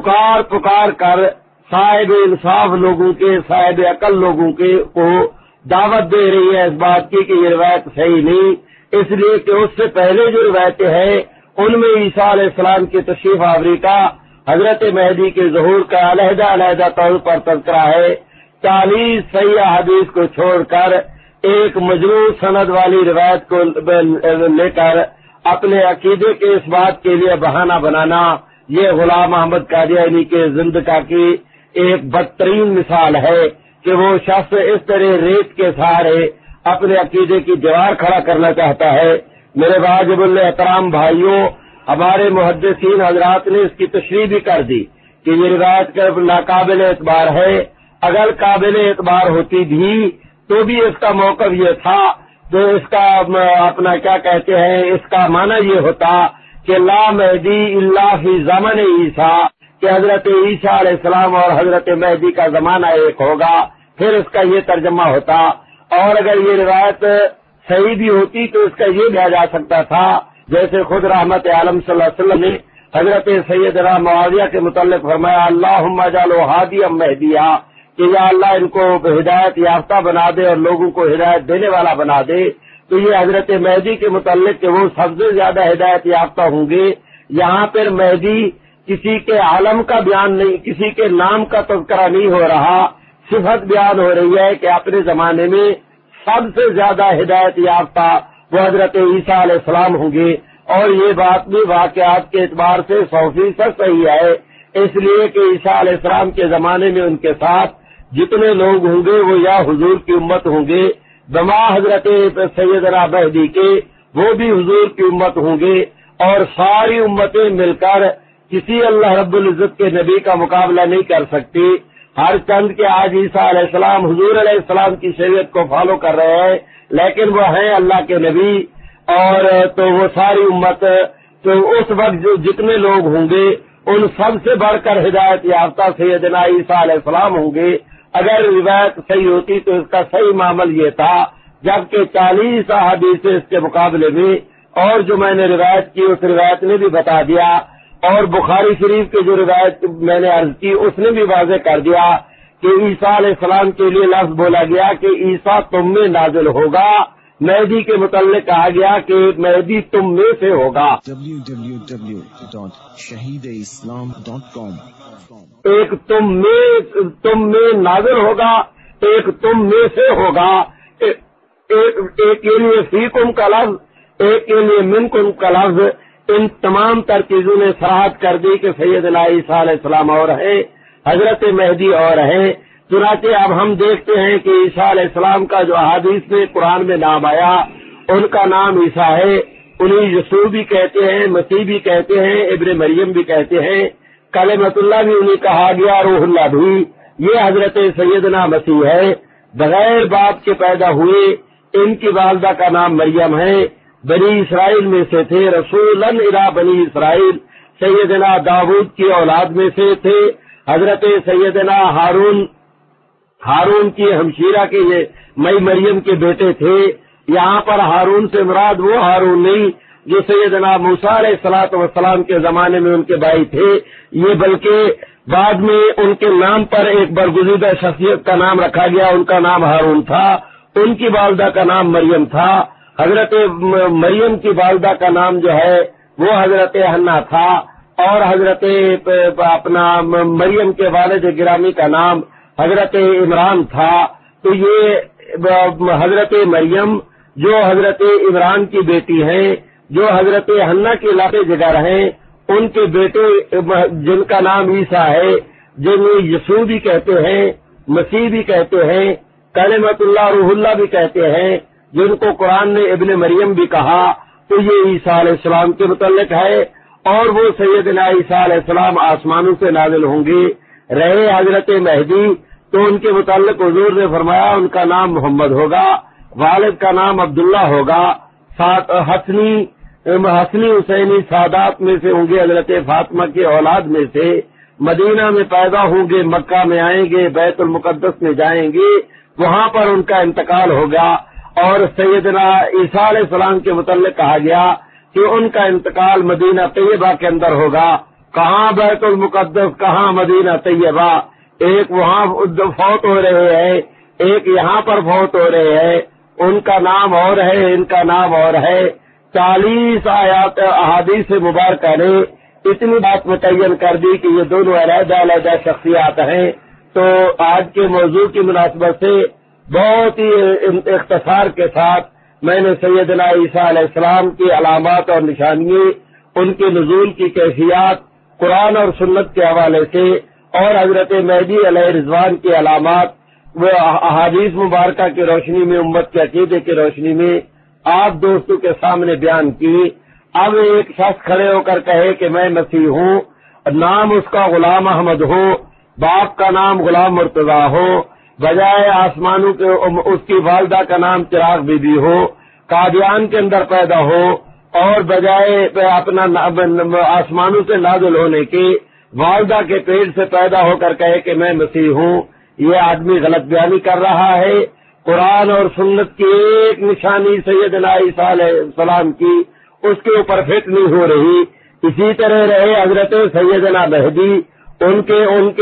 Speaker 3: پکار کر صاحب انصاف لوگوں کے، صاحب عقل لوگوں کے کو دعوت دے رہی ہے اس بات کی کہ یہ روایت صحیح نہیں، اس لیے کہ اس سے پہلے جو روایتیں ہیں ان میں عیسیٰ علیہ السلام کی تشریف آوری کا، حضرت مہدی کے ظہور کا علیحدہ طور پر تذکرہ ہے۔ 40 صحیح احادیث کو چھوڑ کر ایک مجروح سند والی روایت کو لے کر اپنے عقیدے کے اس بات کے لیے بہانہ بنانا، یہ غلام احمد قادیانی کے زندگی کی ایک بدترین مثال ہے کہ وہ شخص اس طرح ریت کے سہارے اپنے عقیدے کی دیوار کھڑا کرنا چاہتا ہے۔ میرے واجب الاحترام بھائیوں، ہمارے محدثین حضرات نے اس کی تشریح بھی کر دی کہ یہ روایت کا ناقابل اعتبار ہے۔ اگر قابل اعتبار ہوتی بھی تو بھی اس کا موقف یہ تھا، تو اس کا اپنا کیا کہتے ہیں، اس کا معنی یہ ہوتا کہ لا مہدی الا فی زمن عیسیٰ، کہ حضرت عیسیٰ علیہ السلام اور حضرت مہدی کا زمانہ ایک ہوگا، پھر اس کا یہ ترجمہ ہوتا۔ اور اگر یہ روایت صحیح بھی ہوتی تو اس کا یہ کہا جا سکتا تھا جیسے خود رحمت عالم صلی اللہ علیہ وسلم نے حضرت سیدنا معاویہ کے متعلق فرمایا اللہم اجعلہ ہادیا مہدیا، کہ یا اللہ ان کو ہدایت یافتہ بنا دے اور لوگوں کو ہدایت دینے والا بنا دے، تو یہ حضرت مہدی کے متعلق کہ وہ سب سے زیادہ ہدایت یافتہ ہوں گے۔ یہاں پر مہدی کسی کے عالم کا بیان نہیں، کسی کے نام کا تذکرہ نہیں ہو رہا، صفت بیان ہو رہی ہے کہ اپنے زمانے میں سب سے زیادہ ہدایت یافتہ وہ حضرت عیسیٰ علیہ السلام ہوں گے، اور یہ بات بھی واقعات کے اعتبار سے 100% صحیح ہے، اس لیے کہ عیسیٰ علیہ السلام کے زمانے میں ان کے ساتھ جتنے لوگ ہوں گے وہ یا حضور کی امت ہوں گے، بما حضرت سیدنا مہدی کے وہ بھی حضور کی امت ہوں گے، اور ساری امتیں مل کر کسی اللہ رب العزت کے نبی کا مقابلہ نہیں کر سکتی۔ ہر چند کے آج عیسیٰ علیہ السلام حضور علیہ السلام کی شریعت کو فالو کر رہے ہیں، لیکن وہ ہیں اللہ کے نبی، اور تو وہ ساری امت تو اس وقت جو جتنے لوگ ہوں گے ان سب سے بڑھ کر ہدایت یافتہ سیدنا عیسیٰ علیہ السلام ہوں گے۔ اگر روایت صحیح ہوتی تو اس کا صحیح معامل یہ تھا، جبکہ 40 احادیث اس کے مقابلے میں، اور جو میں نے روایت کی اس روایت نے بھی بتا دیا، اور بخاری شریف کی جو روایت میں نے عرض کی اس نے بھی واضح کر دیا کہ عیسیٰ علیہ السلام کے لیے لفظ بولا گیا کہ عیسیٰ تم میں نازل ہوگا، مہدی کے متعلق کہا گیا کہ مہدی تم میں سے ہوگا۔
Speaker 1: www.shahideislam.com
Speaker 3: ایک تم میں نازل ہوگا، ایک تم میں سے ہوگا، ایک کے لیے فیکم کا لفظ، ایک کے لیے منکم کا لفظ، ان تمام تر چیزوں نے صراحت کر دی کہ سیدنا عیسیٰ علیہ السلام اور ہے، حضرت مہدی اور ہے۔ چنانچہ اب ہم دیکھتے ہیں کہ عیسیٰ علیہ السلام کا جو احادیث میں قرآن میں نام آیا ان کا نام عیسیٰ ہے، انہیں یسوع بھی کہتے ہیں، مسیح بھی کہتے ہیں، ابن مریم بھی کہتے ہیں، کلمۃ اللہ بھی انہیں کہا گیا، روح اللہ بھی۔ یہ حضرت سیدنا مسیح ہے، بغیر باپ کے پیدا ہوئے، ان کی والدہ کا نام مریم ہے، بنی اسرائیل میں سے تھے، رسولاً الی بنی اسرائیل، سیدنا داؤد کی اولاد میں سے تھے، حضرت سیدنا ہارون کی ہمشیرہ کے یہ مئی مریم کے بیٹے تھے۔ یہاں پر ہارون سے مراد وہ ہارون نہیں جو سیدنا موسیٰ علیہ الصلوۃ والسلام کے زمانے میں ان کے بھائی تھے، یہ بلکہ بعد میں ان کے نام پر ایک برگزیدہ شخصیت کا نام رکھا گیا، ان کا نام ہارون تھا، ان کی والدہ کا نام مریم تھا۔ حضرت مریم کی والدہ کا نام جو ہے وہ حضرت حنا تھا، اور حضرت اپنا مریم کے والد گرامی کا نام حضرت عمران تھا۔ تو یہ حضرت مریم جو حضرت عمران کی بیٹی ہیں، جو حضرت حنا کے علاقے جگر ہیں، ان کے بیٹے جن کا نام عیسیٰ ہے، جنہیں یسوع بھی کہتے ہیں، مسیح بھی کہتے ہیں، کلمۃ اللہ روح اللہ بھی کہتے ہیں، جن کو قرآن نے ابن مریم بھی کہا، تو یہ عیسیٰ علیہ السلام کے متعلق ہے۔ اور وہ سیدنا عیسیٰ علیہ السلام آسمانوں سے نازل ہوں گے، رہے حضرت مہدی، تو ان کے متعلق حضور نے فرمایا ان کا نام محمد ہوگا، والد کا نام عبداللہ ہوگا، حسنی حسینی سادات میں سے ہوں گے، حضرت فاطمہ کی اولاد میں سے، مدینہ میں پیدا ہوں گے، مکہ میں آئیں گے، بیت المقدس میں جائیں گے، وہاں پر ان کا انتقال ہوگا۔ اور سیدنا عیسیٰ علیہ السلام کے متعلق کہا گیا کہ ان کا انتقال مدینہ طیبہ کے اندر ہوگا۔ کہاں بیت المقدس، کہاں مدینہ طیبہ، ایک وہاں فوت ہو رہے ہیں، ایک یہاں پر فوت ہو رہے ہیں، ان کا نام اور ہے، ان کا نام اور ہے۔ 40 آیات احادیث مبارکہ نے اتنی بات متعین کر دی کہ یہ دونوں علیحدہ علیحدہ شخصیات ہیں۔ تو آج کے موضوع کی مناسبت سے بہت ہی اختصار کے ساتھ میں نے سیدنا عیسیٰ علیہ السلام کی علامات اور نشانیاں، ان کے نزول کی کیفیات قرآن اور سنت کے حوالے سے، اور حضرت مہدی علیہ رضوان کی علامات وہ احادیث مبارکہ کی روشنی میں، امت کے عقیدے کی روشنی میں آپ دوستوں کے سامنے بیان کی۔ اب ایک شخص کھڑے ہو کر کہے کہ میں مسیح ہوں، نام اس کا غلام احمد ہو، باپ کا نام غلام مرتضیٰ ہو، بجائے آسمانوں کے اس کی والدہ کا نام چراغ بی بی ہو، قادیان کے اندر پیدا ہو، اور بجائے اپنا آسمانوں سے نازل ہونے کی والدہ کے پیٹ سے پیدا ہو کر کہے کہ میں مسیح ہوں، یہ آدمی غلط بیانی کر رہا ہے۔ قرآن اور سنت کی ایک نشانی سیدنا عیسیٰ علیہ السلام کی اس کے اوپر فٹ نہیں ہو رہی۔ اسی طرح رہے حضرت سیدنا مہدی، ان کے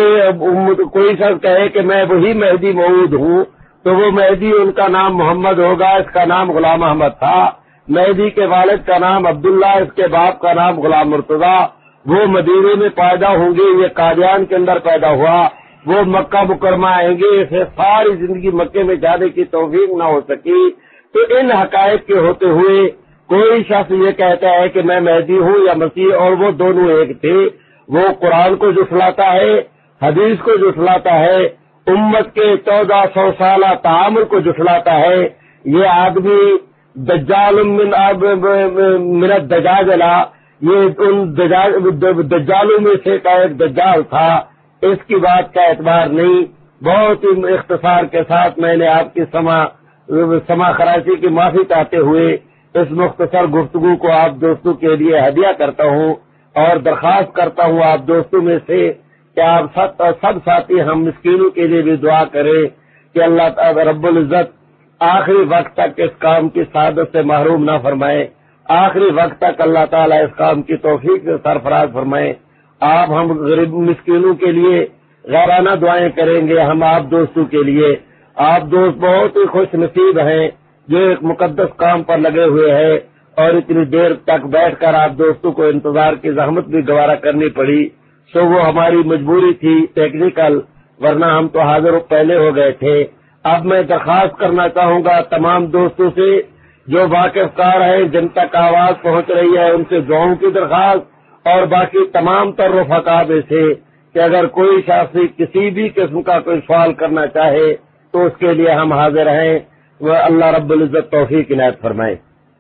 Speaker 3: کوئی شخص کہے کہ میں وہی مہدی موعود ہوں، تو وہ مہدی ان کا نام محمد ہوگا، اس کا نام غلام احمد تھا۔ مہدی کے والد کا نام عبداللہ، اس کے باپ کا نام غلام مرتضیٰ، وہ مدینے میں پیدا ہوں گے، یہ قادیان کے اندر پیدا ہوا، وہ مکہ مکرمہ آئیں گے، اسے ساری زندگی مکے میں جانے کی توفیق نہ ہو سکی۔ تو ان حقائق کے ہوتے ہوئے کوئی شخص یہ کہتا ہے کہ میں مہدی ہوں یا مسیح، اور وہ دونوں ایک تھے، وہ قرآن کو جھٹلاتا ہے، حدیث کو جھٹلاتا ہے، امت کے 1400 سالہ تعامل کو جھٹلاتا ہے، یہ آدمی دجال من الدجاجلہ، یہ ان دجالوں میں سے کا ایک دجال تھا، اس کی بات کا اعتبار نہیں۔ بہت ہی اختصار کے ساتھ میں نے آپ کی سما خراشی کی معافی چاہتے ہوئے اس مختصر گفتگو کو آپ دوستوں کے لیے ہدیہ کرتا ہوں اور درخواست کرتا ہوں آپ دوستوں میں سے کہ آپ سب ساتھی ہم مسکینوں کے لیے بھی دعا کریں کہ اللہ تعالی رب العزت آخری وقت تک اس کام کی سعادت سے محروم نہ فرمائے، آخری وقت تک اللہ تعالیٰ اس کام کی توفیق سے سرفراز فرمائے۔ آپ ہم غریب مسکینوں کے لیے غیرانہ دعائیں کریں گے، ہم آپ دوستوں کے لیے۔ آپ دوست بہت ہی خوش نصیب ہیں جو ایک مقدس کام پر لگے ہوئے ہیں، اور اتنی دیر تک بیٹھ کر آپ دوستوں کو انتظار کی زحمت بھی گوارا کرنی پڑی، سو وہ ہماری مجبوری تھی ٹیکنیکل، ورنہ ہم تو حاضر پہلے ہو گئے تھے۔ اب میں درخواست کرنا چاہوں گا تمام دوستوں سے جو واقف کار ہیں، جن تک آواز پہنچ رہی ہے، ان سے دعاؤں کی درخواست، اور باقی تمام تر رفقا سے کہ اگر کوئی شخص کسی بھی قسم کا کوئی سوال کرنا چاہے تو اس کے لیے ہم حاضر ہیں، وہ اللہ رب العزت توفیق عنایت فرمائے۔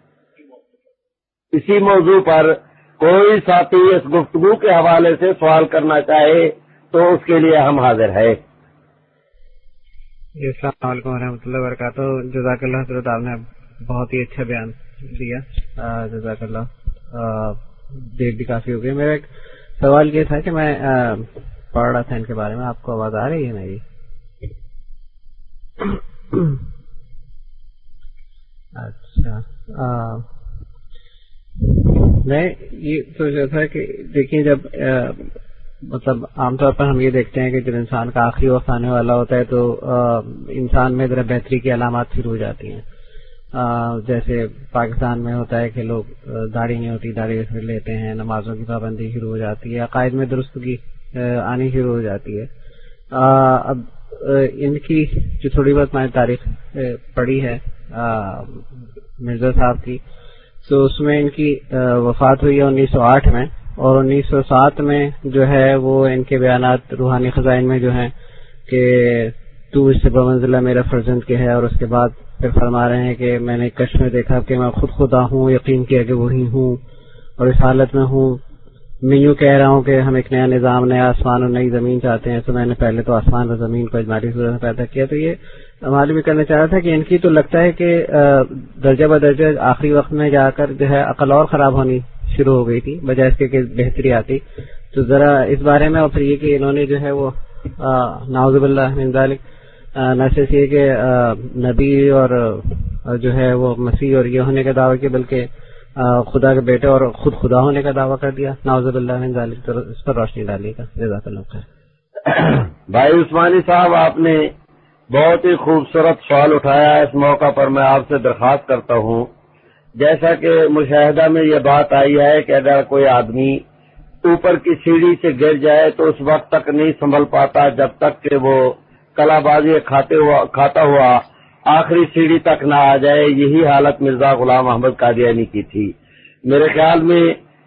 Speaker 3: اسی موضوع پر کوئی ساتھی اس گفتگو کے حوالے سے سوال کرنا چاہے تو اس کے لیے ہم حاضر ہیں۔
Speaker 4: السلام علیکم ورحمۃ اللہ وبرکاتہ۔ جزاک اللہ حضرت، آپ نے بہت ہی اچھا بیان دیا، جزاک اللہ۔ دیر بھی کافی ہو گئی۔ میرا ایک سوال یہ تھا کہ میں پڑھ رہا تھا ان کے بارے میں، آپ کو آواز آ رہی ہے میری؟ اچھا، میں یہ سوچ رہا تھا کہ دیکھیے جب مطلب عام طور پر ہم یہ دیکھتے ہیں کہ جب انسان کا آخری وقت آنے والا ہوتا ہے تو انسان میں ذرا بہتری کی علامات شروع ہو جاتی ہیں۔ جیسے پاکستان میں ہوتا ہے کہ لوگ داڑھی نہیں ہوتی، داڑھی رکھ لیتے ہیں، نمازوں کی پابندی شروع ہو جاتی ہے، عقائد میں درستگی آنی شروع ہو جاتی ہے۔ اب ان کی جو تھوڑی بہت میں نے تاریخ پڑھی ہے مرزا صاحب کی، تو اس میں ان کی وفات ہوئی ہے 1908 میں، اور 1907 میں جو ہے وہ ان کے بیانات روحانی خزائن میں جو ہیں کہ تو اس سے بمنزلہ میرا فرزند کے ہے، اور اس کے بعد پھر فرما رہے ہیں کہ میں نے کشف میں دیکھا کہ میں خود خدا ہوں، یقین کیا کہ وہی ہوں، اور اس حالت میں ہوں۔ میں یوں کہہ رہا ہوں کہ ہم ایک نیا نظام، نیا آسمان اور نئی زمین چاہتے ہیں، تو میں نے پہلے تو آسمان اور زمین کو اجمالی صورت میں پیدا کیا۔ تو یہ معلوم کرنا چاہ رہا تھا کہ ان کی تو لگتا ہے کہ درجہ بدرجہ آخری وقت میں جا کر جو ہے عقل اور خراب ہونی شروع ہو گئی تھی بجائے اس کے کہ بہتری آتی۔ تو ذرا اس بارے میں، اور پھر یہ کہ انہوں نے جو ہے وہ نعوذ باللہ من ذالک نہ صرف یہ کہ نبی اور جو ہے وہ مسیح اور یہ ہونے کا دعویٰ کیا، بلکہ خدا کے بیٹے اور خود خدا ہونے کا دعویٰ کر دیا، نعوذ باللہ من ذالک۔ تو اس پر روشنی ڈالیے گا، جزاک اللہ خیر۔
Speaker 3: بھائی عثمانی صاحب، آپ نے بہت ہی خوبصورت سوال اٹھایا ہے۔ اس موقع پر میں آپ سے درخواست کرتا ہوں، جیسا کہ مشاہدہ میں یہ بات آئی ہے کہ اگر کوئی آدمی اوپر کی سیڑھی سے گر جائے تو اس وقت تک نہیں سنبھل پاتا جب تک کہ وہ کلا بازی کھاتا ہوا آخری سیڑھی تک نہ آ جائے۔ یہی حالت مرزا غلام احمد قادیانی کی تھی۔ میرے خیال میں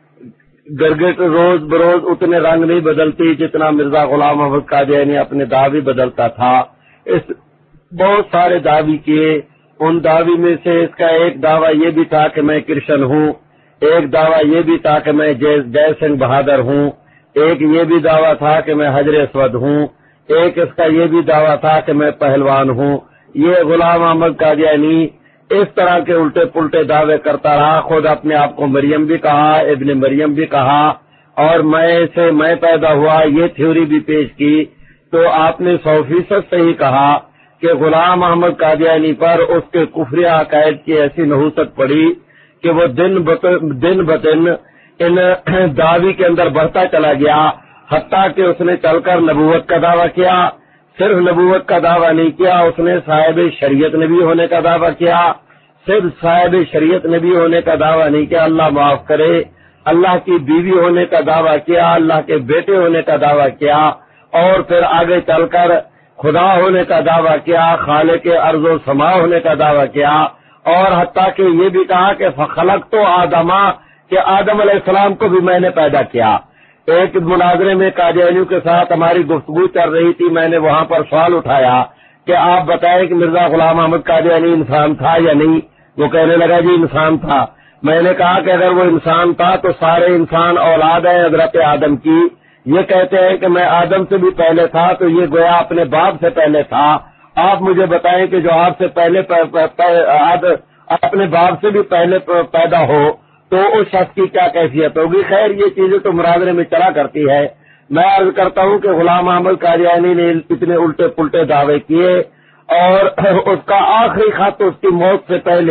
Speaker 3: گرگٹ روز بروز اتنے رنگ نہیں بدلتی جتنا مرزا غلام احمد قادیانی اپنے دعوی بدلتا تھا۔ اس بہت سارے دعوی کیے، ان دعوی میں سے اس کا ایک دعویٰ یہ بھی تھا کہ میں کرشن ہوں، ایک دعویٰ یہ بھی تھا کہ میں جے سنگھ بہادر ہوں، ایک یہ بھی دعویٰ تھا کہ میں حجر اسود ہوں، ایک اس کا یہ بھی دعویٰ تھا کہ میں پہلوان ہوں۔ یہ غلام احمد قادیانی اس طرح کے الٹے پلٹے دعوے کرتا رہا، خود اپنے آپ کو مریم بھی کہا، ابن مریم بھی کہا، اور میں پیدا ہوا یہ تھیوری بھی پیش کی۔ تو آپ نے 100% صحیح کہا کہ غلام احمد قادیانی پر اس کے کفری عقائد کی ایسی نحوست پڑی کہ وہ دن بدن ان دعوی کے اندر بڑھتا چلا گیا، حتیٰ کہ اس نے چل کر نبوت کا دعویٰ کیا۔ صرف نبوت کا دعویٰ نہیں کیا، اس نے صاحب شریعت نبی ہونے کا دعویٰ کیا۔ صرف صاحب شریعت نبی ہونے کا دعویٰ نہیں کیا، اللہ معاف کرے، اللہ کی بیوی ہونے کا دعویٰ کیا، اللہ کے بیٹے ہونے کا دعویٰ کیا، اور پھر آگے چل کر خدا ہونے کا دعویٰ کیا، خالق ارض و سما ہونے کا دعویٰ کیا، اور حتیٰ کہ یہ بھی کہا کہ فخلقت آدم، کہ آدم علیہ السلام کو بھی میں نے پیدا کیا۔ ایک مناظرے میں قادیانیوں کے ساتھ ہماری گفتگو چل رہی تھی، میں نے وہاں پر سوال اٹھایا کہ آپ بتائیں کہ مرزا غلام احمد قادیانی انسان تھا یا نہیں؟ وہ کہنے لگا جی انسان تھا۔ میں نے کہا کہ اگر وہ انسان تھا تو سارے انسان اولاد ہیں حضرت آدم کی، یہ کہتے ہیں کہ میں آدم سے بھی پہلے تھا، تو یہ گویا اپنے باپ سے پہلے تھا۔ آپ مجھے بتائیں کہ جو آپ سے پہلے اپنے باپ سے بھی پہلے پیدا ہو تو اس شخص کی کیا کیفیت ہوگی؟ خیر یہ چیزیں تو مناظرے میں چلا کرتی ہے۔ میں عرض کرتا ہوں کہ غلام احمد قادیانی نے اتنے الٹے پلٹے دعوے کیے، اور اس کا آخری خط اس کی موت سے پہلے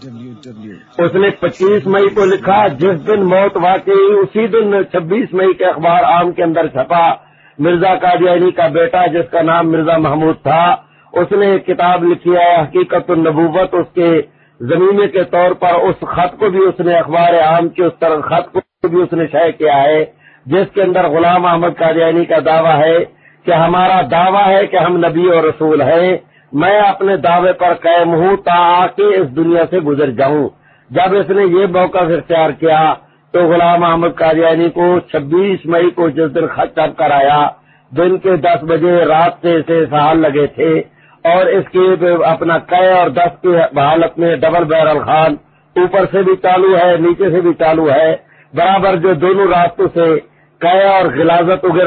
Speaker 3: اس نے 25 مئی کو لکھا، جس دن موت واقعی اسی دن 26 مئی کے اخبار عام کے اندر چھپا۔ مرزا قادیانی کا بیٹا جس کا نام مرزا محمود تھا، اس نے ایک کتاب لکھی ہے حقیقت النبوت، اس کے زمینے کے طور پر اس خط کو بھی اس نے اخبار عام کے اس طرح خط کو بھی اس نے شائع کیا ہے، جس کے اندر غلام احمد قادیانی کا دعویٰ ہے کہ ہمارا دعویٰ ہے کہ ہم نبی اور رسول ہیں، میں اپنے دعوے پر قائم ہوں تاکہ اس دنیا سے گزر جاؤں۔ جب اس نے یہ موقف اختیار کیا تو غلام احمد قادیانی کو 26 مئی کو جس دن خط چھپ کر آیا، دن کے 10 بجے رات سے اسے سہال لگے تھے، اور اس کی اپنا قے اور دست کی حالت میں ڈبل بیرل خان اوپر سے بھی چالو ہے نیچے سے بھی چالو ہے، برابر جو دونوں راستوں سے قے اور غلاظت نگر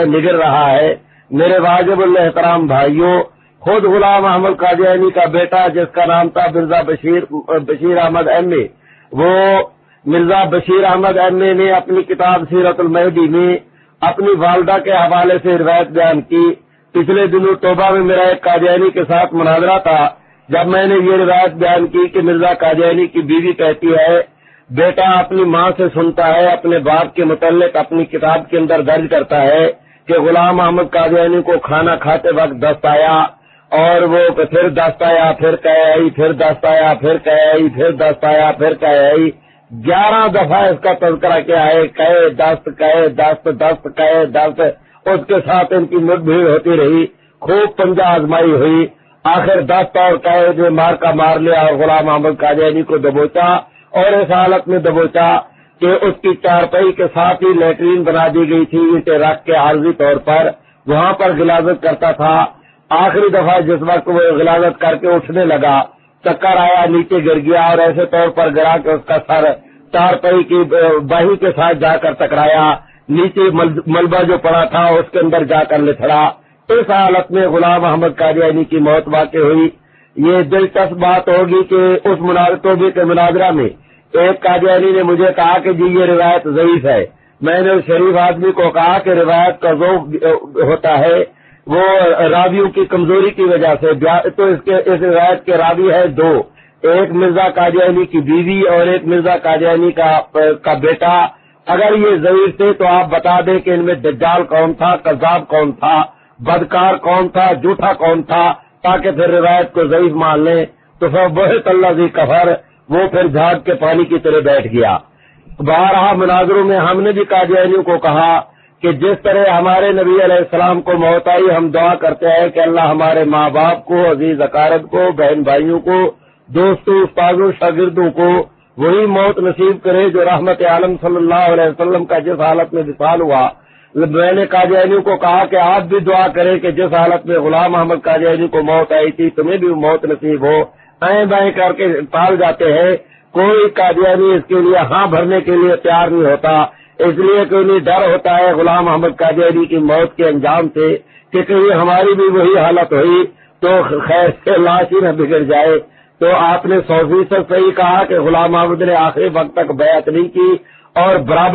Speaker 3: رہا ہے۔ میرے واجب الاحترام بھائیوں، خود غلام احمد قادیانی کا بیٹا جس کا نام تھا مرزا بشیر احمد ایم اے، وہ مرزا بشیر احمد ایم اے نے اپنی کتاب سیرت المہدی میں اپنی والدہ کے حوالے سے روایت بیان کی۔ پچھلے دنوں توبہ میں میرا ایک قادیانی کے ساتھ مناظرہ تھا، جب میں نے یہ روایت بیان کی کہ مرزا قادیانی کی بیوی کہتی ہے بیٹا اپنی ماں سے سنتا ہے، اپنے باپ کے متعلق اپنی کتاب کے اندر درج کرتا ہے کہ غلام احمد قادیانی کو کھانا کھاتے وقت دست آیا، اور وہ پھر دست آیا، پھر کہے آئی، پھر دست آیا، پھر کہے آئی، پھر دست آیا، پھر کہے آئی، 11 دفعہ اس کا تذکرہ کیا ہے، کہے دست، کہے دست، دست کہے دست۔ اس کے ساتھ ان کی مٹ بھیڑ ہوتی رہی، خوب پنجہ آزمائی ہوئی، آخر دست اور کہے جو مار کا مار لیا اور غلام احمد قادیانی کو دبوچا، اور اس حالت میں دبوچا کہ اس کی چارپائی کے ساتھ ہی لیٹرین بنا دی گئی تھی اینٹیں رکھ کے عارضی طور پر، وہاں پر غلاظت کرتا تھا۔ آخری دفعہ جس وقت وہ غلاظت کر کے اٹھنے لگا، چکر آیا، نیچے گر گیا، اور ایسے طور پر گرا کہ اس کا سر چارپائی کی باہی کے ساتھ جا کر ٹکرایا، نیچے ملبہ جو پڑا تھا اس کے اندر جا کر لتھڑا۔ اس حالت میں غلام احمد قادیانی کی موت واقع ہوئی۔ یہ دلچسپ بات ہوگی کہ اس توبے کے مناظرہ میں ایک قادیانی نے مجھے کہا کہ جی یہ روایت ضعیف ہے۔ میں نے اس شریف آدمی کو کہا کہ روایت کا ذوق ہوتا ہے وہ راویوں کی کمزوری کی وجہ سے، تو اس روایت کے راوی ہے 2، ایک مرزا قادیانی کی بیوی اور ایک مرزا قادیانی کا بیٹا۔ اگر یہ ضعیف تھے تو آپ بتا دیں کہ ان میں دجال کون تھا، کذاب کون تھا، بدکار کون تھا، جھوٹا کون تھا، تاکہ پھر روایت کو ضعیف مان لیں۔ تو پھر بہت اللہ ذی کفر، وہ پھر جھاگ کے پانی کی طرح بیٹھ گیا۔ بارہا مناظروں میں ہم نے بھی قادیانیوں کو کہا کہ جس طرح ہمارے نبی علیہ السلام کو موت آئی، ہم دعا کرتے ہیں کہ اللہ ہمارے ماں باپ کو، عزیز اقارب کو، بہن بھائیوں کو، دوستوں، استادوں، شاگردوں کو وہی موت نصیب کرے جو رحمت عالم صلی اللہ علیہ وسلم کا جس حالت میں وصال ہوا۔ میں نے قادیانیوں کو کہا کہ آپ بھی دعا کریں کہ جس حالت میں غلام احمد قادیانی کو موت آئی تھی تمہیں بھی موت نصیب ہو۔ائیں بائیں کر کے ٹال جاتے ہیں، کوئی قادیانی اس کے لیے ہاں بھرنے کے لیے تیار نہیں ہوتا، اس لیے کہ انہیں ڈر ہوتا ہے غلام احمد قادیانی کی موت کے انجام سے کہ کہیں ہماری بھی وہی حالت ہوئی تو خیر سے لاش ہی نہ بگڑ جائے۔ تو آپ نے 100% صحیح کہا کہ غلام احمد نے آخری وقت تک بیعت نہیں کی، اور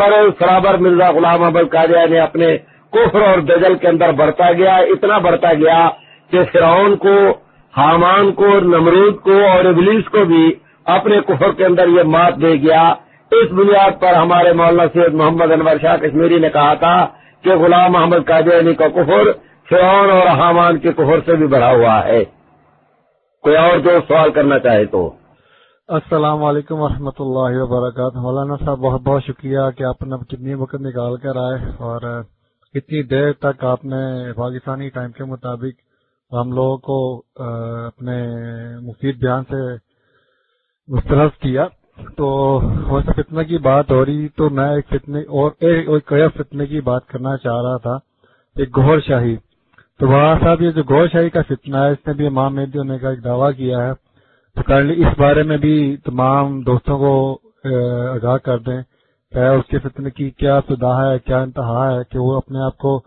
Speaker 3: برابر مرزا غلام احمد قادیانی اپنے کفر اور دجل کے اندر بڑھتا گیا، اتنا بڑھتا گیا کہ فرعون کو، حامان کو، نمرود کو اور ابلیس کو بھی اپنے کفر کے اندر یہ مات دے گیا۔ اس بنیاد پر ہمارے مولانا سید محمد انور شاہ کشمیری نے کہا تھا کہ غلام احمد قادیانی کا کفر فرعون اور حامان کے کفر سے بھی بڑھا ہوا ہے۔ کوئی اور جو سوال کرنا چاہے تو۔
Speaker 5: السلام علیکم ورحمۃ اللہ وبرکاتہ۔ مولانا صاحب بہت بہت شکریہ کہ آپ نے کتنی وقت نکال کر آئے اور اتنی دیر تک آپ نے پاکستانی ٹائم کے مطابق ہم لوگوں کو اپنے مفید بیان سے مسترد کیا۔ تو ویسے فتنے کی بات ہو رہی تو میں ایک فتنے کی بات کرنا چاہ رہا تھا، ایک گوھر شاہی. تو وہاں صاحب یہ جو گوھر شاہی کا فتنہ ہے اس نے بھی امام مہدی ہونے کا ایک دعویٰ کیا ہے، تو کائنڈلی اس بارے میں بھی تمام دوستوں کو آگاہ کر دیں کہ اس کے فتنے کی کیا ابتدا ہے، کیا انتہا ہے، کہ وہ اپنے آپ کو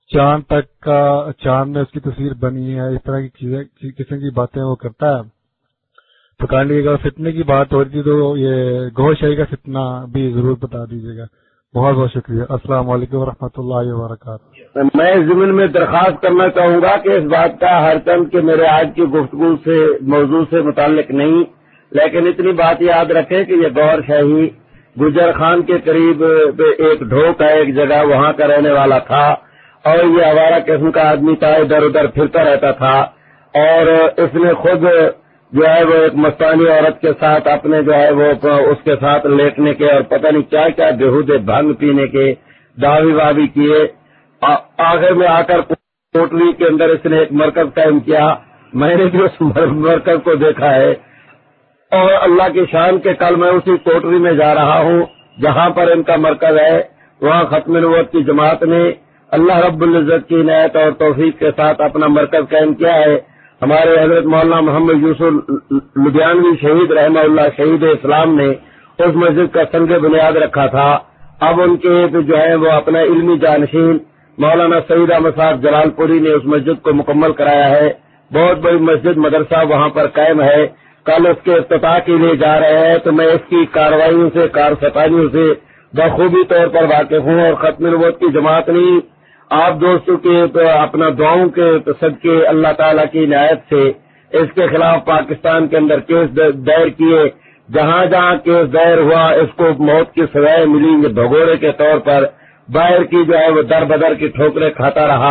Speaker 5: چاند میں اس کی تصویر بنی ہے، اس طرح کی چیزیں قسم کی باتیں وہ کرتا ہے. تو کائنڈلی اگر فتنے کی بات ہو رہی تھی تو یہ گوھر شاہی کا فتنہ بھی ضرور بتا دیجیے گا. بہت بہت شکریہ. السلام علیکم ورحمۃ اللہ وبرکاتہ.
Speaker 3: میں اس ضمن میں درخواست کرنا چاہوں گا کہ اس بات کا ہر چند کہ میرے آج کی گفتگو سے موضوع سے متعلق نہیں، لیکن اتنی بات یاد رکھیں کہ یہ گوھر شاہی گجر خان کے قریب ایک ڈھوک ہے، ایک جگہ وہاں کا رہنے والا تھا، اور یہ آوارہ قسم کا آدمی تھا، ادھر ادھر پھرتا رہتا تھا. اور اس نے خود جو ہے وہ ایک مستانی عورت کے ساتھ اپنے جو ہے وہ اس کے ساتھ لیٹنے کے اور پتہ نہیں کیا کیا بےہودے بھنگ پینے کے دعوی وابی کیے. آخر میں آ کر کوٹری کے اندر اس نے ایک مرکز قائم کیا. میں نے بھی اس مرکز کو دیکھا ہے، اور اللہ کی شان کے کل میں اسی کوٹری میں جا رہا ہوں جہاں پر ان کا مرکز ہے. وہاں ختم نبوت کی جماعت نے اللہ رب العزت کی عنایت اور توفیق کے ساتھ اپنا مرکز قائم کیا ہے. ہمارے حضرت مولانا محمد یوسف لدھیانوی شہید رحمہ اللہ شہید اسلام نے اس مسجد کا سنگ بنیاد رکھا تھا. اب ان کے جو ہے وہ اپنا علمی جانشین مولانا سعید احمد صاحب جلال پوری نے اس مسجد کو مکمل کرایا ہے. بہت بڑی مسجد مدرسہ وہاں پر قائم ہے. کل اس کے افتتاح کے لیے جا رہے ہیں، تو میں اس کی کارروائیوں سے کارستانیوں سے بخوبی طور پر واقف ہوں. اور ختم نبوت کی جماعت نہیں، آپ دوستوں کے اپنا دعاؤں کے صدقے اللہ تعالیٰ کی عنایت سے اس کے خلاف پاکستان کے اندر کیس دائر کیے. جہاں جہاں کیس دائر ہوا اس کو موت کی سزائیں ملی بھگوڑے کے طور پر. باہر کی جو ہے وہ در بدر کی ٹھوکریں کھاتا رہا.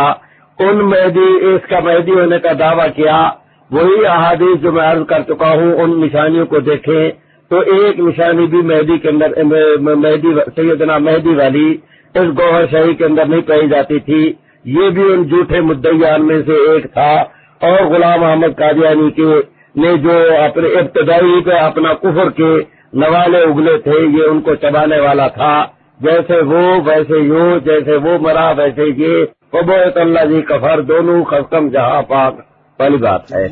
Speaker 3: اس کا مہدی ہونے کا دعویٰ کیا. وہی احادیث جو میں عرض کر چکا ہوں ان نشانیوں کو دیکھیں تو ایک نشانی بھی مہدی کے اندر سیدنا مہدی والی اس گوھر شاہی کے اندر نہیں پائی جاتی تھی. یہ بھی ان جھوٹے مدعیان میں سے ایک تھا. اور غلام احمد قادیانی نے جو اپنے ابتدائی پہ اپنا کفر کے نوالے اگلے تھے یہ ان کو چبانے والا تھا. جیسے وہ ویسے یوں، جیسے وہ مرا ویسے یہ وبوت اللہ جی کفر، دونوں خسکم جہاں پاک والی بات ہے.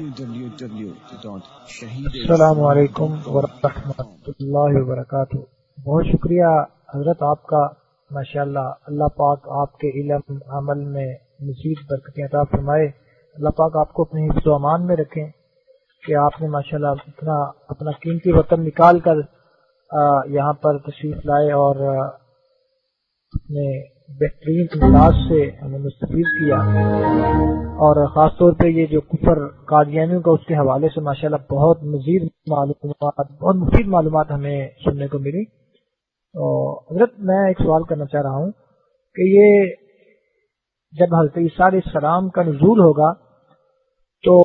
Speaker 6: السلام علیکم ورحمۃ اللہ وبرکاتہ. بہت شکریہ حضرت آپ کا. ماشاءاللہ اللہ پاک آپ کے علم عمل میں مزید برکتیں عطا فرمائے. اللہ پاک آپ کو اپنے حفظ و امان میں رکھیں کہ آپ نے ماشاءاللہ اتنا اپنا قیمتی وقت نکال کر یہاں پر تشریف لائے اور اپنے بہترین انداز سے ہمیں مستفید کیا. اور خاص طور پہ یہ جو کفر قادیانیوں کا اس کے حوالے سے ماشاءاللہ بہت مزید معلومات، بہت مفید معلومات ہمیں سننے کو ملی. تو حضرت میں ایک سوال کرنا چاہ رہا ہوں کہ یہ جب حضرت عیسیٰ علیہ السلام کا نزول ہوگا تو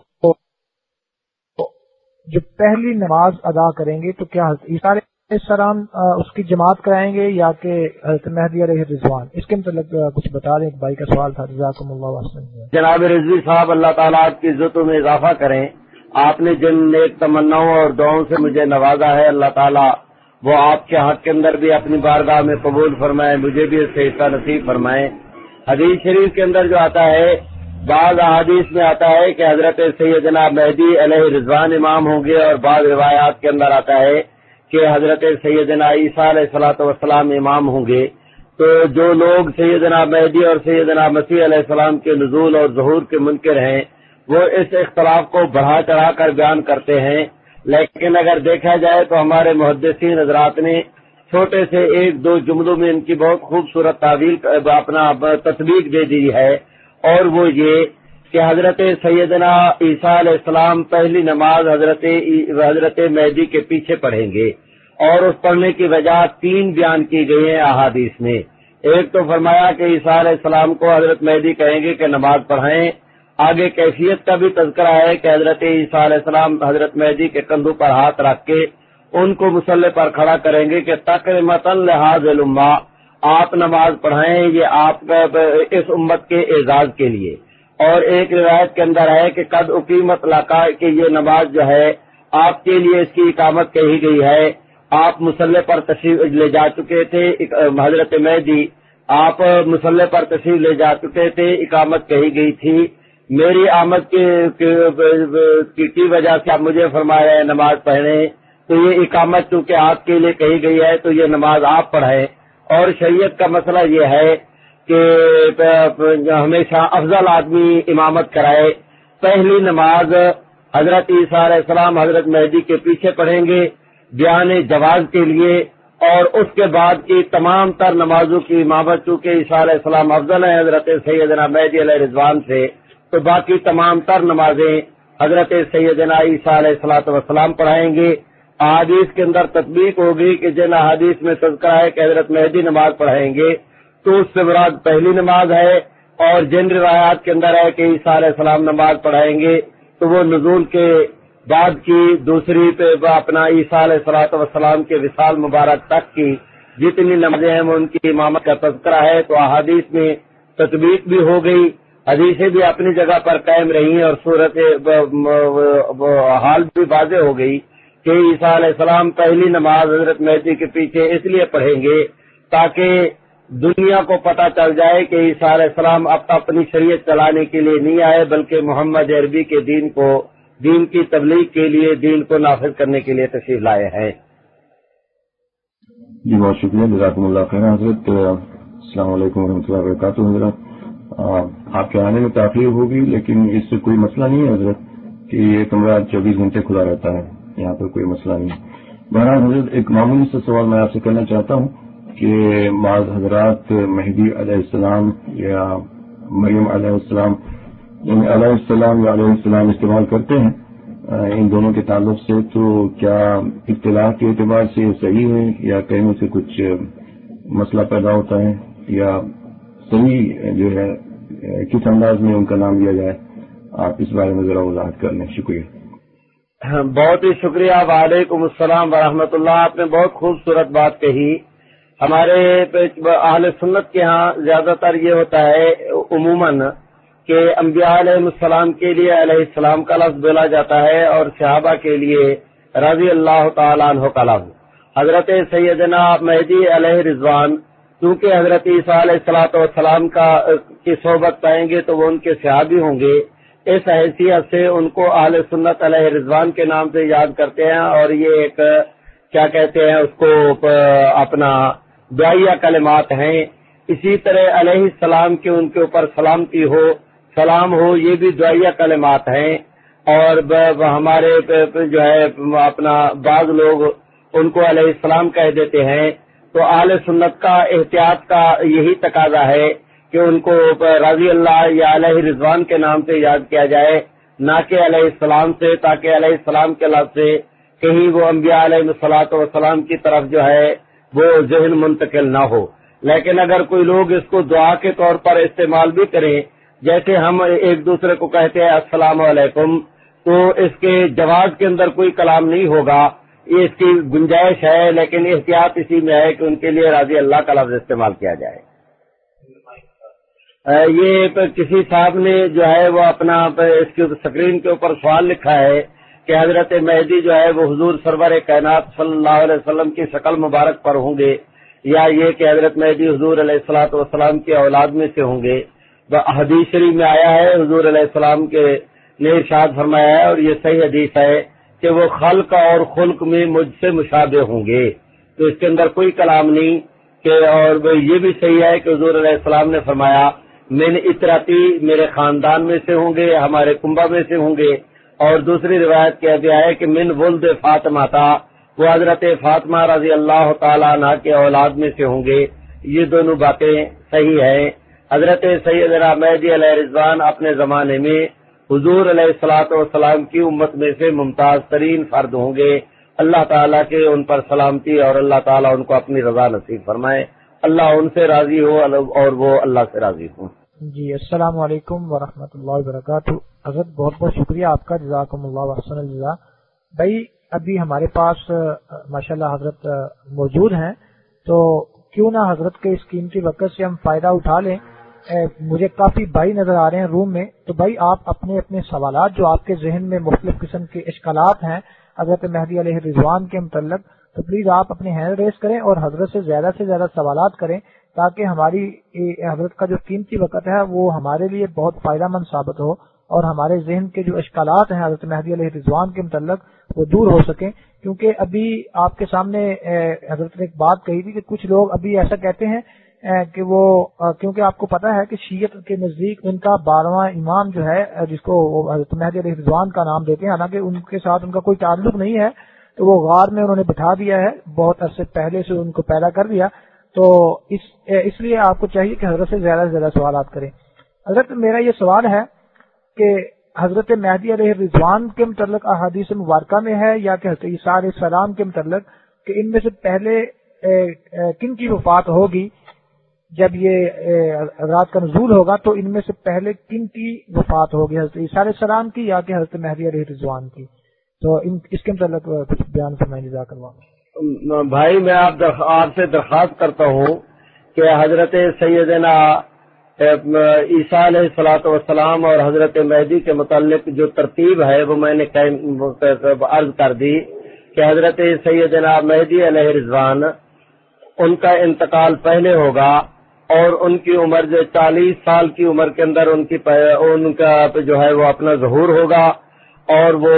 Speaker 6: جو پہلی نماز ادا کریں گے تو کیا حضرت عیسیٰ علیہ السلام اس کی جماعت کرائیں گے یا کہ حضرت مہدی علیہ الرضوان؟ اس کے متعلق کچھ بتا دیں. ایک بھائی کا سوال تھا. جزاکم اللہ واسطہ.
Speaker 3: جناب رضوی صاحب اللہ تعالیٰ آپ کی عزتوں میں اضافہ کریں. آپ نے جن نیک تمناؤں اور دعاؤں سے مجھے نوازا ہے اللہ تعالیٰ وہ آپ کے حق کے اندر بھی اپنی بارگاہ میں قبول فرمائے، مجھے بھی اس سے حصہ نصیب فرمائے. حدیث شریف کے اندر جو آتا ہے، بعض احادیث میں آتا ہے کہ حضرت سیدنا مہدی علیہ رضوان امام ہوں گے، اور بعض روایات کے اندر آتا ہے کہ حضرت سیدنا عیسیٰ علیہ الصلوۃ والسلام امام ہوں گے. تو جو لوگ سیدنا مہدی اور سیدنا مسیح علیہ السلام کے نزول اور ظہور کے منکر ہیں وہ اس اختلاف کو بڑھا چڑھا کر بیان کرتے ہیں. لیکن اگر دیکھا جائے تو ہمارے محدثین حضرات نے چھوٹے سے ایک دو جملوں میں ان کی بہت خوبصورت تعویل اپنا تطبیق دے دی ہے، اور وہ یہ کہ حضرت سیدنا عیسیٰ علیہ السلام پہلی نماز حضرت مہدی کے پیچھے پڑھیں گے. اور اس پڑھنے کی وجہ 3 بیان کی گئی ہیں احادیث میں. ایک تو فرمایا کہ عیسیٰ علیہ السلام کو حضرت مہدی کہیں گے کہ نماز پڑھائیں. آگے کیفیت کا بھی تذکرہ ہے کہ حضرت عیسیٰ علیہ السلام حضرت مہدی کے کندھوں پر ہاتھ رکھ کے ان کو مصلی پر کھڑا کریں گے کہ تکرمۃ لہذا الامہ، آپ نماز پڑھائیں، یہ آپ کا اس امت کے اعزاز کے لیے. اور ایک روایت کے اندر ہے کہ قد اقیمت لکا، کہ یہ نماز جو ہے آپ کے لیے اس کی اقامت کہی گئی ہے. آپ مصلی پر تشریف لے جا چکے تھے، حضرت مہدی آپ مصلی پر تشریف لے جا چکے تھے، اقامت کہی گئی تھی، میری آمد کی وجہ سے آپ مجھے فرمایا ہے نماز پڑھیں، تو یہ اقامت چونکہ آپ کے لیے کہی گئی ہے تو یہ نماز آپ پڑھیں۔ اور شریعت کا مسئلہ یہ ہے کہ ہمیشہ افضل آدمی امامت کرائے۔ پہلی نماز حضرت عیسیٰ علیہ السلام حضرت مہدی کے پیچھے پڑھیں گے بیان جواز کے لیے، اور اس کے بعد کی تمام تر نمازوں کی امامت چونکہ عیسیٰ علیہ السلام افضل ہیں حضرت سیدنا مہدی علیہ رضوان سے، تو باقی تمام تر نمازیں حضرت سیدنا عیسیٰ علیہ السلام پڑھائیں گے۔ احادیث کے اندر تطبیق ہوگی کہ جن احادیث میں تذکرہ ہے کہ حضرت مہدی نماز پڑھائیں گے تو اس سے مراد پہلی نماز ہے، اور جن روایات کے اندر ہے کہ عیسیٰ علیہ السلام نماز پڑھائیں گے تو وہ نزول کے بعد کی دوسری پہ اپنا عیسیٰ علیہ السلام کے وصال مبارک تک کی جتنی نمازیں ہیں ان کی امامت کا تذکرہ ہے، تو احادیث میں تطبیق بھی ہو گئی، حدیثیں بھی اپنی جگہ پر قائم رہی اور صورت حال بھی واضح ہو گئی کہ عیسیٰ علیہ السلام پہلی نماز حضرت مہدی کے پیچھے اس لیے پڑھیں گے تاکہ دنیا کو پتہ چل جائے کہ عیسیٰ علیہ السلام اب اپنی شریعت چلانے کے لیے نہیں آئے بلکہ محمد عربی کے دین کی تبلیغ کے لیے، دین کو نافذ کرنے کے لیے تشریف لائے ہیں۔
Speaker 7: جی بہت شکریہ، جزاکم اللہ خیر حضرت۔ السلام علیکم ورحمۃ اللہ وبرکاتہ۔ حضرت آپ کے آنے میں تاخیر ہوگی لیکن اس سے کوئی مسئلہ نہیں ہے حضرت کہ یہ کمرہ 24 گھنٹے کھلا رہتا ہے، یہاں پر کوئی مسئلہ نہیں ہے۔ بہرحال حضرت ایک معمولی سا سوال میں آپ سے کرنا چاہتا ہوں کہ بعض حضرات مہدی علیہ السلام یا مریم علیہ السلام یعنی علیہ السلام یا علیہ السلام استعمال کرتے ہیں ان دونوں کے تعلق سے، تو کیا اطلاع کے اعتبار سے یہ صحیح ہے یا کہنے سے کچھ مسئلہ پیدا ہوتا ہے، یا صحیح جو ہے کس انداز میں ان کا نام لیا جائے؟ آپ اس بارے میں ذرا وضاحت کر لیں، شکریہ۔
Speaker 3: بہت ہی شکریہ، وعلیکم السلام ورحمۃ اللہ۔ آپ نے بہت خوبصورت بات کہی۔ ہمارے اہل سنت کے ہاں زیادہ تر یہ ہوتا ہے عموماً کہ انبیاء علیہ السلام کے لیے علیہ السلام کا لفظ بولا جاتا ہے اور صحابہ کے لیے رضی اللہ تعالیٰ عنہ کا لفظ۔ حضرت سیدنا مہدی علیہ رضوان کیونکہ حضرت عیسیٰ علیہ السلام کی صحبت پائیں گے تو وہ ان کے صحابی ہوں گے، اس حیثیت سے ان کو اہل سنت علیہ رضوان کے نام سے یاد کرتے ہیں، اور یہ ایک کیا کہتے ہیں اس کو اپنا دعائیہ کلمات ہیں۔ اسی طرح علیہ السلام کے ان کے اوپر سلامتی ہو، سلام ہو، یہ بھی دعائیہ کلمات ہیں۔ اور ہمارے جو ہے اپنا بعض لوگ ان کو علیہ السلام کہہ دیتے ہیں، تو اہل سنت کا احتیاط کا یہی تقاضا ہے کہ ان کو رضی اللہ یا علیہ رضوان کے نام سے یاد کیا جائے، نہ کہ علیہ السلام سے، تاکہ علیہ السلام کے لفظ سے کہیں وہ انبیاء علیہ الصلوۃ والسلام کی طرف جو ہے وہ ذہن منتقل نہ ہو۔ لیکن اگر کوئی لوگ اس کو دعا کے طور پر استعمال بھی کریں، جیسے ہم ایک دوسرے کو کہتے ہیں السلام علیکم، تو اس کے جواز کے اندر کوئی کلام نہیں ہوگا، یہ اس کی گنجائش ہے، لیکن احتیاط اسی میں ہے کہ ان کے لیے رضی اللہ کا لفظ استعمال کیا جائے۔ یہ کسی صاحب نے جو ہے وہ اپنا اس کی اسکرین کے اوپر سوال لکھا ہے کہ حضرت مہدی جو ہے وہ حضور سرور کائنات صلی اللہ علیہ وسلم کی شکل مبارک پر ہوں گے، یا یہ کہ حضرت مہدی حضور علیہ الصلوۃ والسلام کی اولاد میں سے ہوں گے۔ حدیث شریف میں آیا ہے، حضور علیہ السلام کے نے ارشاد فرمایا ہے، اور یہ صحیح حدیث ہے کہ وہ خلق اور خلق میں مجھ سے مشابہ ہوں گے، تو اس کے اندر کوئی کلام نہیں کہ، اور یہ بھی صحیح ہے کہ حضور علیہ السلام نے فرمایا من اطراتی، میرے خاندان میں سے ہوں گے، ہمارے کنبہ میں سے ہوں گے۔ اور دوسری روایت کیا گیا ہے کہ من ولد فاطمہ تھا، وہ حضرت فاطمہ رضی اللہ تعالیٰ عنہ کے اولاد میں سے ہوں گے۔ یہ دونوں باتیں صحیح ہیں۔ حضرت سیدنا مہدی علیہ رضوان اپنے زمانے میں حضور علیہ الصلوۃ والسلام کی امت میں سے ممتاز ترین فرد ہوں گے۔ اللہ تعالیٰ کے ان پر سلامتی اور اللہ تعالیٰ ان کو اپنی رضا نصیب فرمائے، اللہ ان سے راضی ہو اور وہ اللہ سے راضی ہوں۔
Speaker 6: جی السلام علیکم ورحمۃ اللہ وبرکاتہ۔ حضرت بہت بہت شکریہ آپ کا، جزاکم اللہ وحسن الجزا۔ بھائی ابھی ہمارے پاس ماشاءاللہ حضرت موجود ہیں، تو کیوں نہ حضرت کے اس قیمتی وقت سے ہم فائدہ اٹھا لیں۔ مجھے کافی بھائی نظر آ رہے ہیں روم میں، تو بھائی آپ اپنے اپنے سوالات جو آپ کے ذہن میں مختلف قسم کے اشکالات ہیں حضرت مہدی علیہ رضوان کے متعلق، تو پلیز آپ اپنی ہینڈ ریز کریں اور حضرت سے زیادہ سوالات کریں تاکہ ہماری حضرت کا جو قیمتی وقت ہے وہ ہمارے لیے بہت فائدہ مند ثابت ہو اور ہمارے ذہن کے جو اشکالات ہیں حضرت مہدی علیہ رضوان کے متعلق وہ دور ہو سکیں. کیونکہ ابھی آپ کے سامنے حضرت نے ایک بات کہی تھی کہ کچھ لوگ ابھی ایسا کہتے ہیں کہ وہ کیونکہ آپ کو پتا ہے کہ شیعت کے نزدیک ان کا 12واں امام جو ہے جس کو حضرت مہدی علیہ رضوان کا نام دیتے ہیں، حالانکہ ان کے ساتھ ان کا کوئی تعلق نہیں ہے، تو وہ غار میں انہوں نے بٹھا دیا ہے، بہت عرصے پہلے سے ان کو پیدا کر دیا. تو اس لیے آپ کو چاہیے کہ حضرت سے زیادہ سوالات کریں. حضرت میرا یہ سوال ہے کہ حضرت مہدی علیہ رضوان کے متعلق احادیث مبارکہ میں ہے یا کہ حضرت عیسیٰ علیہ السلام کے متعلق کہ ان میں سے پہلے کن کی وفات ہوگی، جب یہ رات کا نزول ہوگا تو ان میں سے پہلے کن کی وفات ہوگی، حضرت عیسیٰ علیہ السلام کی یا کہ حضرت مہدی علیہ رضوان کی؟ تو اس کے متعلق کچھ بیان فرمائیں جزاک اللہ.
Speaker 3: بھائی میں آپ سے درخواست کرتا ہوں کہ حضرت سیدنا عیسیٰ علیہ الصلوۃ والسلام اور حضرت مہدی کے متعلق جو ترتیب ہے وہ میں نے عرض کر دی کہ حضرت سیدنا مہدی علیہ رضوان ان کا انتقال پہلے ہوگا اور ان کی عمر جو 40 سال کی عمر کے اندر ان کا جو ہے وہ اپنا ظہور ہوگا اور وہ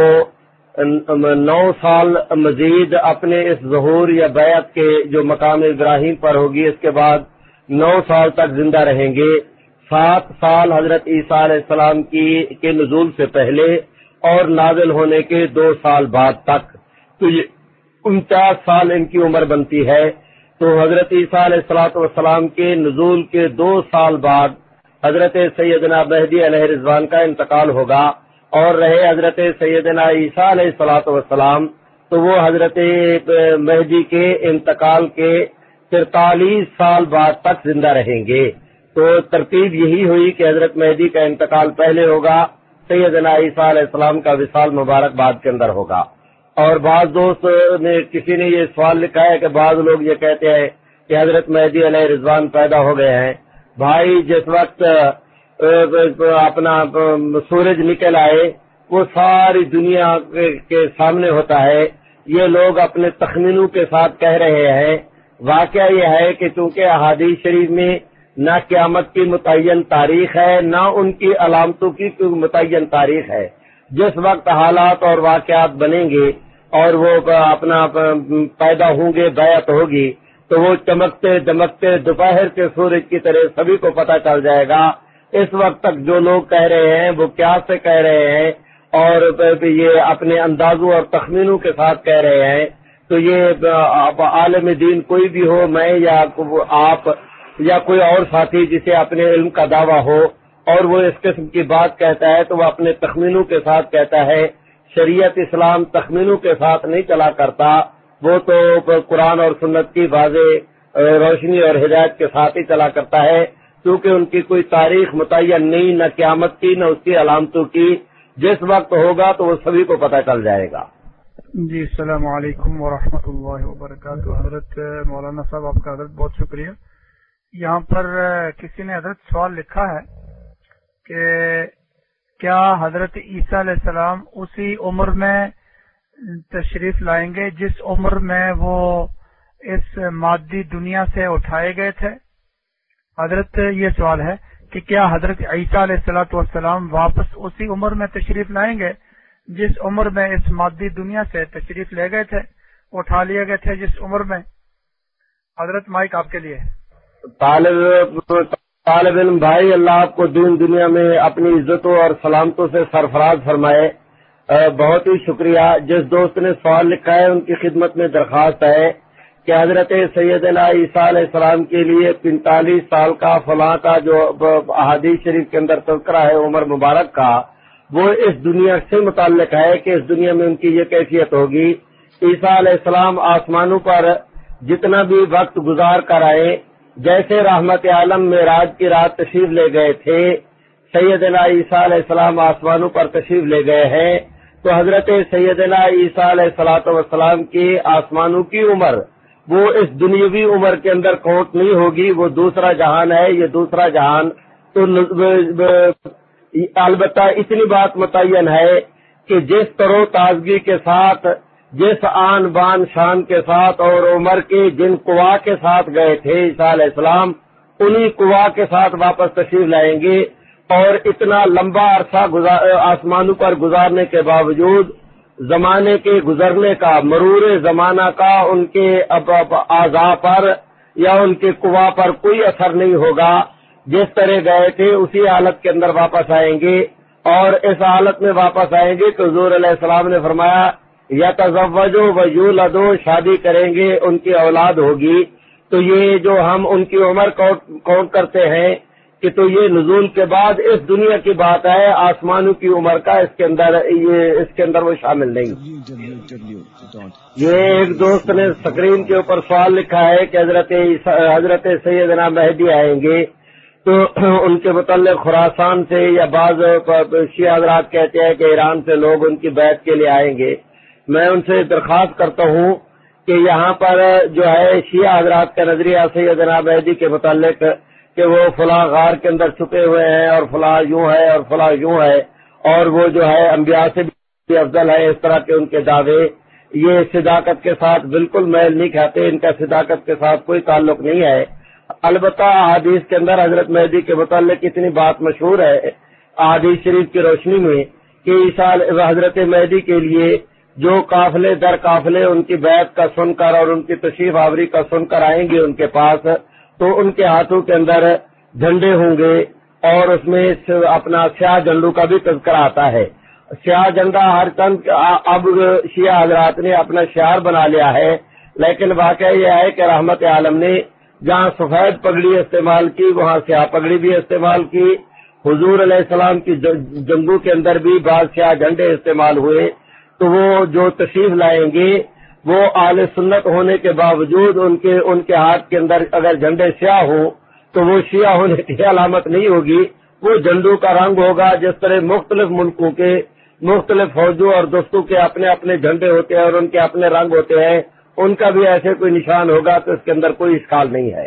Speaker 3: 9 سال مزید اپنے اس ظہور یا بیعت کے جو مقام ابراہیم پر ہوگی اس کے بعد 9 سال تک زندہ رہیں گے. 7 سال حضرت عیسیٰ علیہ السلام کے نزول سے پہلے اور نازل ہونے کے 2 سال بعد تک، تو یہ 49 سال ان کی عمر بنتی ہے. تو حضرت عیسیٰ علیہ السلام کے نزول کے 2 سال بعد حضرت سیدنا مہدی علیہ رضوان کا انتقال ہوگا اور رہے حضرت سیدنا عیسیٰ علیہ السلام تو وہ حضرت مہدی کے انتقال کے 43 سال بعد تک زندہ رہیں گے. تو ترتیب یہی ہوئی کہ حضرت مہدی کا انتقال پہلے ہوگا، سیدنا عیسیٰ علیہ السلام کا وصال مبارک بعد کے اندر ہوگا. اور بعض دوست نے کسی نے یہ سوال لکھا ہے کہ بعض لوگ یہ کہتے ہیں کہ حضرت مہدی علیہ رضوان پیدا ہو گئے ہیں. بھائی جس وقت اپنا سورج نکل آئے وہ ساری دنیا کے سامنے ہوتا ہے. یہ لوگ اپنے تخمینوں کے ساتھ کہہ رہے ہیں. واقعہ یہ ہے کہ چونکہ احادیث شریف میں نہ قیامت کی متعین تاریخ ہے نہ ان کی علامتوں کی کوئی متعین تاریخ ہے. جس وقت حالات اور واقعات بنیں گے اور وہ اپنا پیدا ہوں گے، بیعت ہوگی، تو وہ چمکتے دمکتے دوپہر کے سورج کی طرح سبھی کو پتہ چل جائے گا. اس وقت تک جو لوگ کہہ رہے ہیں وہ کیا سے کہہ رہے ہیں اور یہ اپنے اندازوں اور تخمینوں کے ساتھ کہہ رہے ہیں. تو یہ عالم دین کوئی بھی ہو، میں یا آپ یا کوئی اور ساتھی جسے اپنے علم کا دعویٰ ہو اور وہ اس قسم کی بات کہتا ہے تو وہ اپنے تخمینوں کے ساتھ کہتا ہے. شریعت اسلام تخمینوں کے ساتھ نہیں چلا کرتا، وہ تو قرآن اور سنت کی واضح روشنی اور ہدایت کے ساتھ ہی چلا کرتا ہے، کیونکہ ان کی کوئی تاریخ متعین نہیں، نہ قیامت کی نہ اس کی علامتوں کی. جس وقت ہوگا تو وہ سبھی کو پتہ چل جائے گا.
Speaker 8: جی السلام علیکم ورحمۃ اللہ وبرکاتہ. حضرت مولانا صاحب آپ کا حضرت بہت شکریہ. یہاں پر کسی نے حضرت سوال لکھا ہے کہ کیا حضرت عیسیٰ علیہ السلام اسی عمر میں تشریف لائیں گے جس عمر میں وہ اس مادی دنیا سے اٹھائے گئے تھے؟ حضرت یہ سوال ہے کہ کیا حضرت عیسیٰ علیہ السلام واپس اسی عمر میں تشریف لائیں گے جس عمر میں اس مادی دنیا سے تشریف لے گئے تھے، اٹھا لیے گئے تھے جس عمر میں؟ حضرت مائک آپ کے لیے.
Speaker 3: طالب علم بھائی، اللہ آپ کو دین دنیا میں اپنی عزتوں اور سلامتوں سے سرفراز فرمائے. بہت ہی شکریہ. جس دوست نے سوال لکھا ہے ان کی خدمت میں درخواست ہے کہ حضرت سیدنا عیسیٰ علیہ السلام کے لیے 45 سال کا فلاں کا جو احادیث شریف کے اندر تذکرہ ہے عمر مبارک کا، وہ اس دنیا سے متعلق ہے کہ اس دنیا میں ان کی یہ کیفیت ہوگی. عیسیٰ علیہ السلام آسمانوں پر جتنا بھی وقت گزار کر آئے، جیسے رحمت عالم معراج کی رات تشریف لے گئے تھے، سیدنا عیسیٰ علیہ السلام آسمانوں پر تشریف لے گئے ہیں. تو حضرت سیدنا عیسیٰ علیہ السلام کی آسمانوں کی عمر وہ اس دنیاوی عمر کے اندر کاؤنٹ نہیں ہوگی. وہ دوسرا جہان ہے، یہ دوسرا جہان. تو البتہ اتنی بات متعین ہے کہ جس طرح تازگی کے ساتھ جس آن بان شان کے ساتھ اور عمر کے جن قوا کے ساتھ گئے تھے عیسیٰ علیہ السلام، انہی قوا کے ساتھ واپس تشریف لائیں گے، اور اتنا لمبا عرصہ آسمانوں پر گزارنے کے باوجود زمانے کے گزرنے کا، مرور زمانہ کا ان کے اعضاء پر یا ان کے قوا پر کوئی اثر نہیں ہوگا۔ جس طرح گئے تھے اسی حالت کے اندر واپس آئیں گے، اور اس حالت میں واپس آئیں گے کہ حضور علیہ السلام نے فرمایا یتزوجوا ویولدوا، شادی کریں گے، ان کی اولاد ہوگی۔ تو یہ جو ہم ان کی عمر کاؤنٹ کرتے ہیں کہ تو یہ نزول کے بعد اس دنیا کی بات ہے، آسمانوں کی عمر کا اس کے اندر وہ شامل نہیں۔ یہ ایک دوست نے اسکرین کے اوپر سوال لکھا ہے کہ حضرت سیدنا مہدی آئیں گے، تو ان کے متعلق خراسان سے یا بعض شیعہ حضرات کہتے ہیں کہ ایران سے لوگ ان کی بیعت کے لیے آئیں گے۔ میں ان سے درخواست کرتا ہوں کہ یہاں پر جو ہے شیعہ حضرات کا نظریہ سیدنا مہدی کے متعلق کہ وہ فلاں غار کے اندر چھپے ہوئے ہیں اور فلاں یوں ہے اور فلاں یوں ہے، اور وہ جو ہے انبیاء سے بھی افضل ہے، اس طرح کے ان کے دعوے یہ صداقت کے ساتھ بالکل میل نہیں کھاتے، ان کا صداقت کے ساتھ کوئی تعلق نہیں ہے۔ البتہ احادیث کے اندر حضرت مہدی کے متعلق اتنی بات مشہور ہے احادیث شریف کی روشنی میں کہ حضرت مہدی کے لیے جو قافلے در قافلے ان کی بیعت کا سن کر اور ان کی تشریف آوری کا سن کر آئیں گے ان کے پاس، تو ان کے ہاتھوں کے اندر جھنڈے ہوں گے، اور اس میں اپنا سیاہ جھنڈوں کا بھی تذکرہ آتا ہے۔ سیاہ جھنڈا ہر چند اب شیعہ حضرات نے اپنا شعار بنا لیا ہے، لیکن واقعہ یہ ہے کہ رحمت عالم نے جہاں سفید پگڑی استعمال کی وہاں سیاہ پگڑی بھی استعمال کی۔ حضور علیہ السلام کی جنگوں کے اندر بھی بعض سیاہ جھنڈے استعمال ہوئے، تو وہ جو تشریف لائیں گے وہ اہل سنت ہونے کے باوجود ان کے ہاتھ کے اندر اگر جھنڈے سیاہ ہوں تو وہ شیعہ ہونے کی علامت نہیں ہوگی، وہ جھنڈوں کا رنگ ہوگا۔ جس طرح مختلف ملکوں کے مختلف فوجوں اور دستوں کے اپنے اپنے جھنڈے ہوتے ہیں اور ان کے اپنے رنگ ہوتے ہیں، ان کا بھی ایسے کوئی نشان ہوگا، تو اس کے اندر کوئی اشکال نہیں ہے۔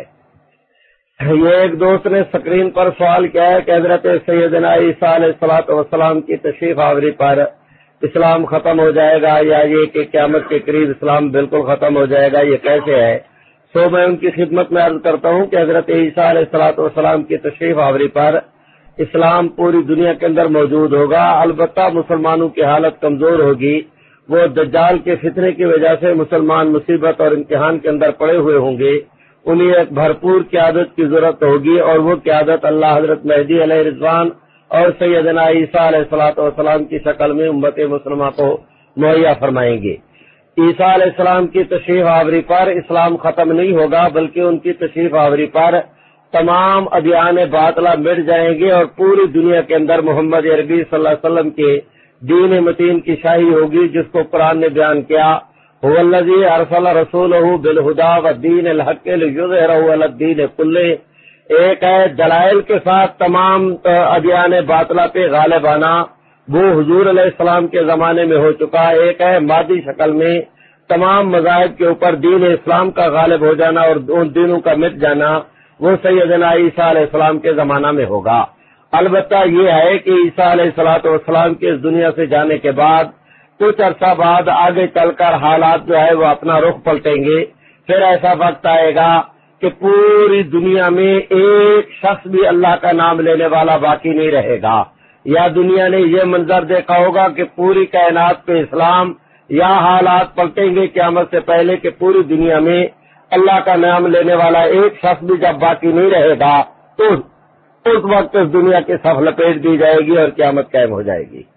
Speaker 3: یہ ایک دوست نے اسکرین پر سوال کیا ہے کہ حضرت سیدنا عیسیٰ علیہ السلام کی تشریف آوری پر اسلام ختم ہو جائے گا، یا یہ کہ قیامت کے قریب اسلام بالکل ختم ہو جائے گا، یہ کیسے ہے؟ سو میں ان کی خدمت میں عرض کرتا ہوں کہ حضرت عیسیٰ علیہ السلام کی تشریف آوری پر اسلام پوری دنیا کے اندر موجود ہوگا، البتہ مسلمانوں کی حالت کمزور ہوگی۔ وہ دجال کے فتنے کی وجہ سے مسلمان مصیبت اور امتحان کے اندر پڑے ہوئے ہوں گے، انہیں ایک بھرپور قیادت کی ضرورت ہوگی، اور وہ قیادت اللہ حضرت مہدی علیہ رضوان اور سیدنا عیسیٰ علیہ السلام کی شکل میں امت مسلمہ کو مہیا فرمائیں گے۔ عیسیٰ علیہ السلام کی تشریف آوری پر اسلام ختم نہیں ہوگا، بلکہ ان کی تشریف آوری پر تمام ادیان باطلہ مٹ جائیں گے، اور پوری دنیا کے اندر محمد عربی صلی اللہ علیہ وسلم کے دین متین کی شاہی ہوگی، جس کو قرآن نے بیان کیا، هو الذی ارسل رسولہ بالہدی والدین الحق لیظہرہ علی الدین کلہ۔ ایک ہے دلائل کے ساتھ تمام ادیان باطلہ پہ غالب آنا، وہ حضور علیہ السلام کے زمانے میں ہو چکا۔ ایک ہے مادی شکل میں تمام مذاہب کے اوپر دین اسلام کا غالب ہو جانا اور ان دینوں کا مٹ جانا، وہ سیدنا عیسیٰ علیہ السلام کے زمانہ میں ہوگا۔ البتہ یہ ہے کہ عیسیٰ علیہ السلام کے اس دنیا سے جانے کے بعد کچھ عرصہ بعد آگے چل کر حالات جو ہے وہ اپنا رخ پلٹیں گے۔ پھر ایسا وقت آئے گا کہ پوری دنیا میں ایک شخص بھی اللہ کا نام لینے والا باقی نہیں رہے گا، یا دنیا نے یہ منظر دیکھا ہوگا کہ پوری کائنات پہ اسلام، یا حالات پلٹیں گے قیامت سے پہلے کہ پوری دنیا میں اللہ کا نام لینے والا ایک شخص بھی جب باقی نہیں رہے گا تو اس وقت اس دنیا کی صف لپیٹ دی جائے گی اور قیامت قائم ہو جائے گی۔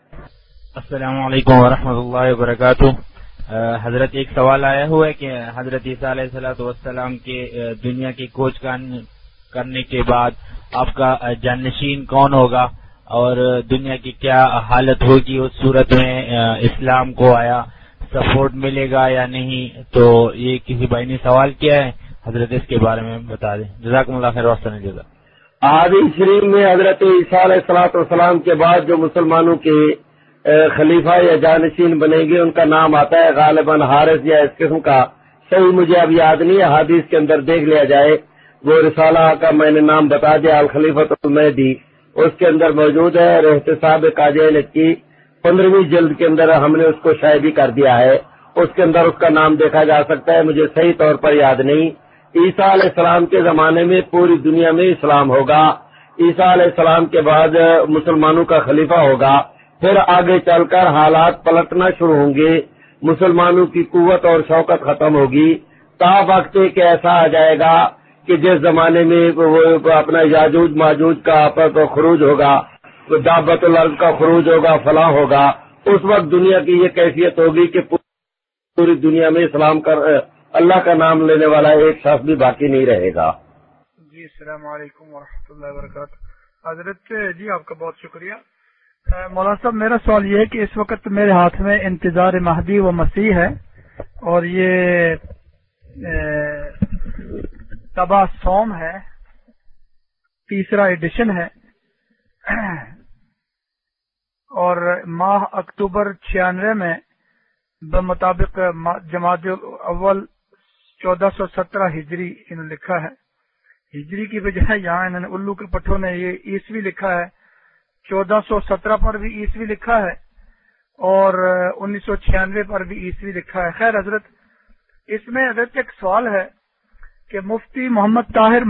Speaker 9: السلام علیکم ورحمۃ اللہ وبرکاتہ۔ حضرت ایک سوال آیا ہوا ہے کہ حضرت عیسیٰ علیہ السلام کے دنیا کی کوچ کرنے کے بعد آپ کا جانشین کون ہوگا اور دنیا کی کیا حالت ہوگی؟ اس صورت میں اسلام کو آیا سپورٹ ملے گا یا نہیں؟ تو یہ کسی بھائی نے سوال کیا ہے، حضرت اس کے بارے میں بتا دیں۔ جزاکم اللہ خیر وحسن جزا۔
Speaker 3: حدیث شریف میں حضرت عیسیٰ علیہ السلام کے بعد جو مسلمانوں کے خلیفہ یا جانشین بنیں گے ان کا نام آتا ہے غالباً حارث یا اس قسم کا، صحیح مجھے اب یاد نہیں ہے، حدیث کے اندر دیکھ لیا جائے، وہ رسالہ کا میں نے نام بتا دیا الخلیفۃ المہدی، اس کے اندر موجود ہے۔ احتساب قاضی کی 15ویں جلد کے اندر ہم نے اس کو شائع بھی کر دیا ہے، اس کے اندر اس کا نام دیکھا جا سکتا ہے، مجھے صحیح طور پر یاد نہیں۔ عیسیٰ علیہ السلام کے زمانے میں پوری دنیا میں اسلام ہوگا، عیسیٰ علیہ السلام کے بعد مسلمانوں کا خلیفہ ہوگا، پھر آگے چل کر حالات پلٹنا شروع ہوں گے، مسلمانوں کی قوت اور شوکت ختم ہوگی، تا وقت کہ ایسا آ جائے گا کہ جس زمانے میں وہ اپنا یاجوج ماجوج کا خروج ہوگا، دعوت الارض کا خروج ہوگا، فلاں ہوگا، اس وقت دنیا کی یہ کیفیت ہوگی کہ پوری دنیا میں اسلام کا اللہ کا نام لینے والا ایک شخص بھی باقی نہیں رہے گا۔
Speaker 8: جی السلام علیکم ورحمۃ اللہ وبرکاتہ۔ حضرت جی آپ کا بہت شکریہ۔ مولانا صاحب میرا سوال یہ ہے کہ اس وقت میرے ہاتھ میں انتظار مہدی و مسیح ہے اور یہ تبا سوم ہے، تیسرا ایڈیشن ہے، اور ماہ اکتوبر 96 میں بمطابق جمادی الاول 1417 ہجری انہوں نے لکھا ہے، ہجری کی بجائے یہاں انہوں نے الو کے پٹھوں نے یہ عیسوی لکھا ہے، 1417 پر بھی عیسوی لکھا ہے اور 1996 پر بھی عیسوی لکھا ہے۔ خیر حضرت، اس میں حضرت ایک سوال ہے کہ مفتی محمد طاہر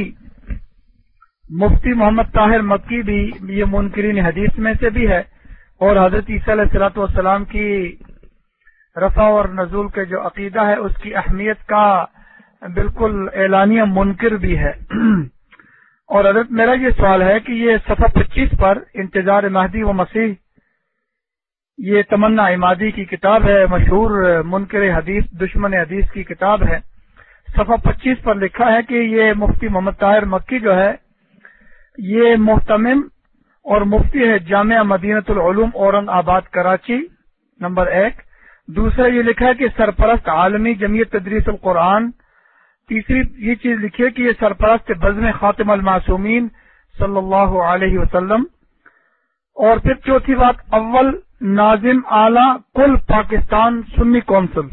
Speaker 8: مکی بھی یہ منکرین حدیث میں سے بھی ہے اور حضرت عیسیٰ علیہ الصلوۃ والسلام کی رفع اور نزول کے جو عقیدہ ہے اس کی اہمیت کا بالکل اعلانیہ منکر بھی ہے۔ اور حضرت میرا یہ سوال ہے کہ یہ صفحہ 25 پر انتظار مہدی و مسیح، یہ تمنا عمادی کی کتاب ہے، مشہور منکر حدیث دشمن حدیث کی کتاب ہے، صفحہ 25 پر لکھا ہے کہ یہ مفتی محمد طاہر مکی جو ہے یہ محتمم اور مفتی ہے جامعہ مدینۃ العلوم اورنگ آباد کراچی، نمبر 1۔ دوسرا یہ لکھا ہے کہ سرپرست عالمی جمعیت تدریس القرآن، تیسری یہ چیز لکھی ہے کہ یہ سرپرست بزم خاتم المعصومین صلی اللہ علیہ وسلم، اور پھر چوتھی بات اول ناظم اعلی کل پاکستان سنی کونسل،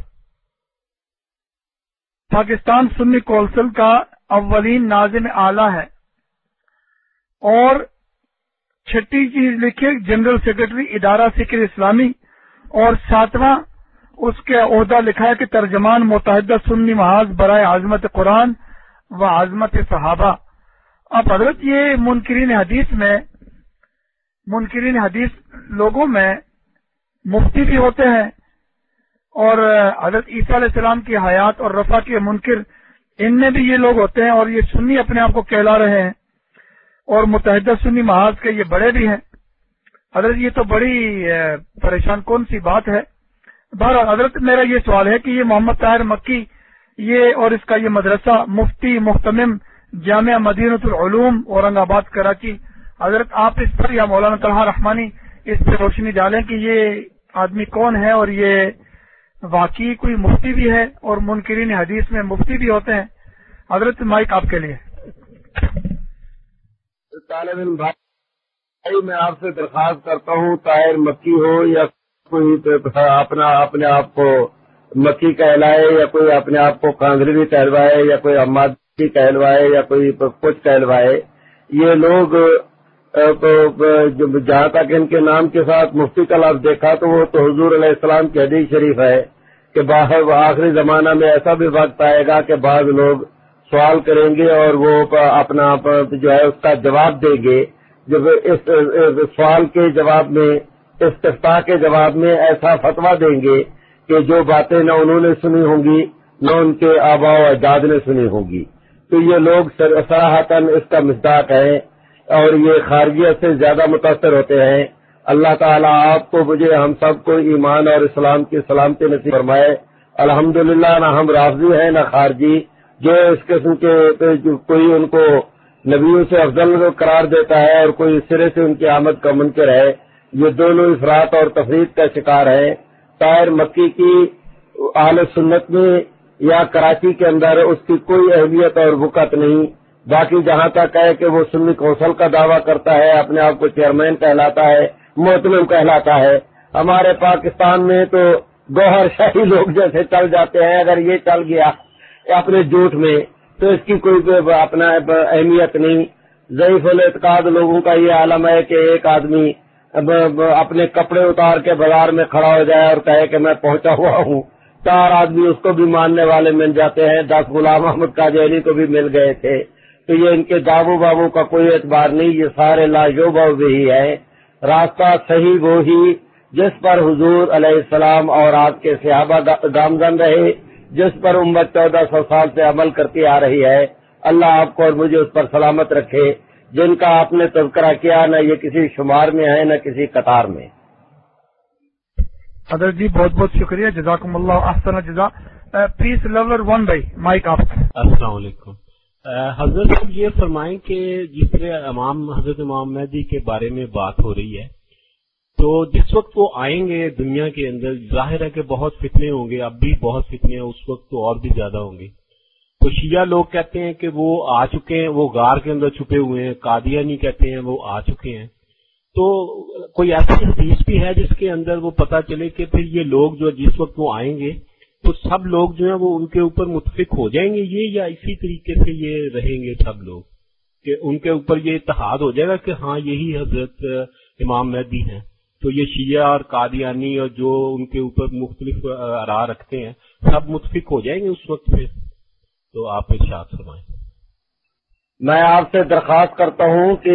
Speaker 8: پاکستان سنی کونسل کا اولین ناظم اعلی ہے، اور چھٹی چیز لکھی جنرل سیکرٹری ادارہ فکر اسلامی، اور ساتواں اس کے عہدہ لکھا ہے کہ ترجمان متحدہ سنی محاذ برائے عظمت قرآن و عظمت صحابہ۔ اب حضرت یہ منکرین حدیث لوگوں میں مفتی بھی ہوتے ہیں، اور حضرت عیسیٰ علیہ السلام کی حیات اور رفع کے منکر ان میں بھی یہ لوگ ہوتے ہیں، اور یہ سنی اپنے آپ کو کہلا رہے ہیں، اور متحدہ سنی محاذ کے یہ بڑے بھی ہیں۔ حضرت یہ تو بڑی پریشان کون سی بات ہے۔ بہرحال حضرت میرا یہ سوال ہے کہ یہ محمد طاہر مکی یہ اور اس کا یہ مدرسہ مفتی محتمم جامعہ مدینۃ العلوم اورنگ آباد کراچی، حضرت آپ اس پر یا مولانا طلحہ رحمانی اس پہ روشنی ڈالیں کہ یہ آدمی کون ہے، اور یہ واقعی کوئی مفتی بھی ہے اور منکرین حدیث میں مفتی بھی ہوتے ہیں۔ حضرت مائک آپ کے لیے۔
Speaker 3: طالب علم بھائی، میں آپ سے درخواست کرتا ہوں، طاہر مکی ہو یا کوئی اپنے آپ کو مکی کہلائے، یا کوئی اپنے آپ کو کاندھلوی کہلوائے، یا کوئی امادی کہلوائے، یا کوئی کچھ کہلوائے، یہ لوگ جہاں تک ان کے نام کے ساتھ مفتی کا لفظ دیکھا تو وہ تو حضور علیہ السلام کی حدیث شریف ہے کہ آخری زمانہ میں ایسا بھی وقت آئے گا کہ بعض لوگ سوال کریں گے اور وہ اپنا جو ہے اس کا جواب دیں گے، جب اس سوال کے جواب میں، استفتاء کے جواب میں ایسا فتویٰ دیں گے کہ جو باتیں نہ انہوں نے سنی ہوں گی نہ ان کے آباء و اجداد نے سنی ہوں گی، تو یہ لوگ صراحتاً اس کا مصداق ہیں اور یہ خارجیت سے زیادہ متاثر ہوتے ہیں۔ اللہ تعالیٰ آپ کو، مجھے، ہم سب کو ایمان اور اسلام کی سلامتی نصیب فرمائے۔ الحمدللہ نہ ہم رافضی ہیں نہ خارجی، جو اس قسم کے کوئی ان کو نبیوں سے افضل قرار دیتا ہے اور کوئی سرے سے ان کی آمد کا منکر ہے، یہ دونوں افراط اور تفریط کا شکار ہیں۔ طاہر مکی کی اہل سنت میں یا کراچی کے اندر اس کی کوئی اہمیت اور وقت نہیں، باقی جہاں تک ہے کہ وہ سنی کونسل کا دعویٰ کرتا ہے، اپنے آپ کو چیئرمین کہلاتا ہے، محتمم کہلاتا ہے۔ ہمارے پاکستان میں تو گوہر شاہی لوگ جیسے چل جاتے ہیں، اگر یہ چل گیا اپنے جھوٹ میں تو اس کی کوئی اپنا اہمیت نہیں۔ ضعیف الاعتقاد لوگوں کا یہ عالم ہے کہ ایک آدمی اپنے کپڑے اتار کے بازار میں کھڑا ہو جائے اور کہے کہ میں پہنچا ہوا ہوں، 4 آدمی اس کو بھی ماننے والے مل جاتے ہیں، 10 غلام احمد قادیانی کو بھی مل گئے تھے، تو یہ ان کے دعووں بابوں کا کوئی اعتبار نہیں، یہ سارے لاجوبہ بھی ہے۔ راستہ صحیح وہی جس پر حضور علیہ السلام اور آپ کے صحابہ گامزن رہے، جس پر امت 1400 سال سے عمل کرتی آ رہی ہے۔ اللہ آپ کو اور مجھے اس پر سلامت رکھے، جن کا آپ نے تذکرہ کیا، نہ یہ کسی شمار میں ہے نہ کسی قطار میں۔
Speaker 8: حضرت جی بہت بہت شکریہ، جزاکم اللہ احسن الجزا۔ پیس لور 1 بھائی مائک آپ۔
Speaker 10: السلام علیکم حضرت، یہ فرمائیں کہ جس طرح حضرت امام مہدی کے بارے میں بات ہو رہی ہے، تو جس وقت وہ آئیں گے دنیا کے اندر، ظاہر ہے کہ بہت فتنے ہوں گے، اب بھی بہت فتنے ہیں، اس وقت تو اور بھی زیادہ ہوں گے۔ تو شیعہ لوگ کہتے ہیں کہ وہ آ چکے ہیں، وہ غار کے اندر چھپے ہوئے ہیں، قادیانی کہتے ہیں وہ آ چکے ہیں۔ تو کوئی ایسی حدیث بھی ہے جس کے اندر وہ پتہ چلے کہ پھر یہ لوگ جو جس وقت وہ آئیں گے تو سب لوگ جو ہیں وہ ان کے اوپر متفق ہو جائیں گے یہ، یا اسی طریقے سے یہ رہیں گے سب لوگ کہ ان کے اوپر یہ اتحاد ہو جائے گا کہ ہاں یہی حضرت امام مہدی ہیں؟ تو یہ شیعہ اور قادیانی اور جو ان کے اوپر مختلف آراء رکھتے ہیں سب متفق ہو جائیں گے اس وقت پھر؟ تو آپ ارشاد فرمائیں۔
Speaker 3: میں آپ سے درخواست کرتا ہوں کہ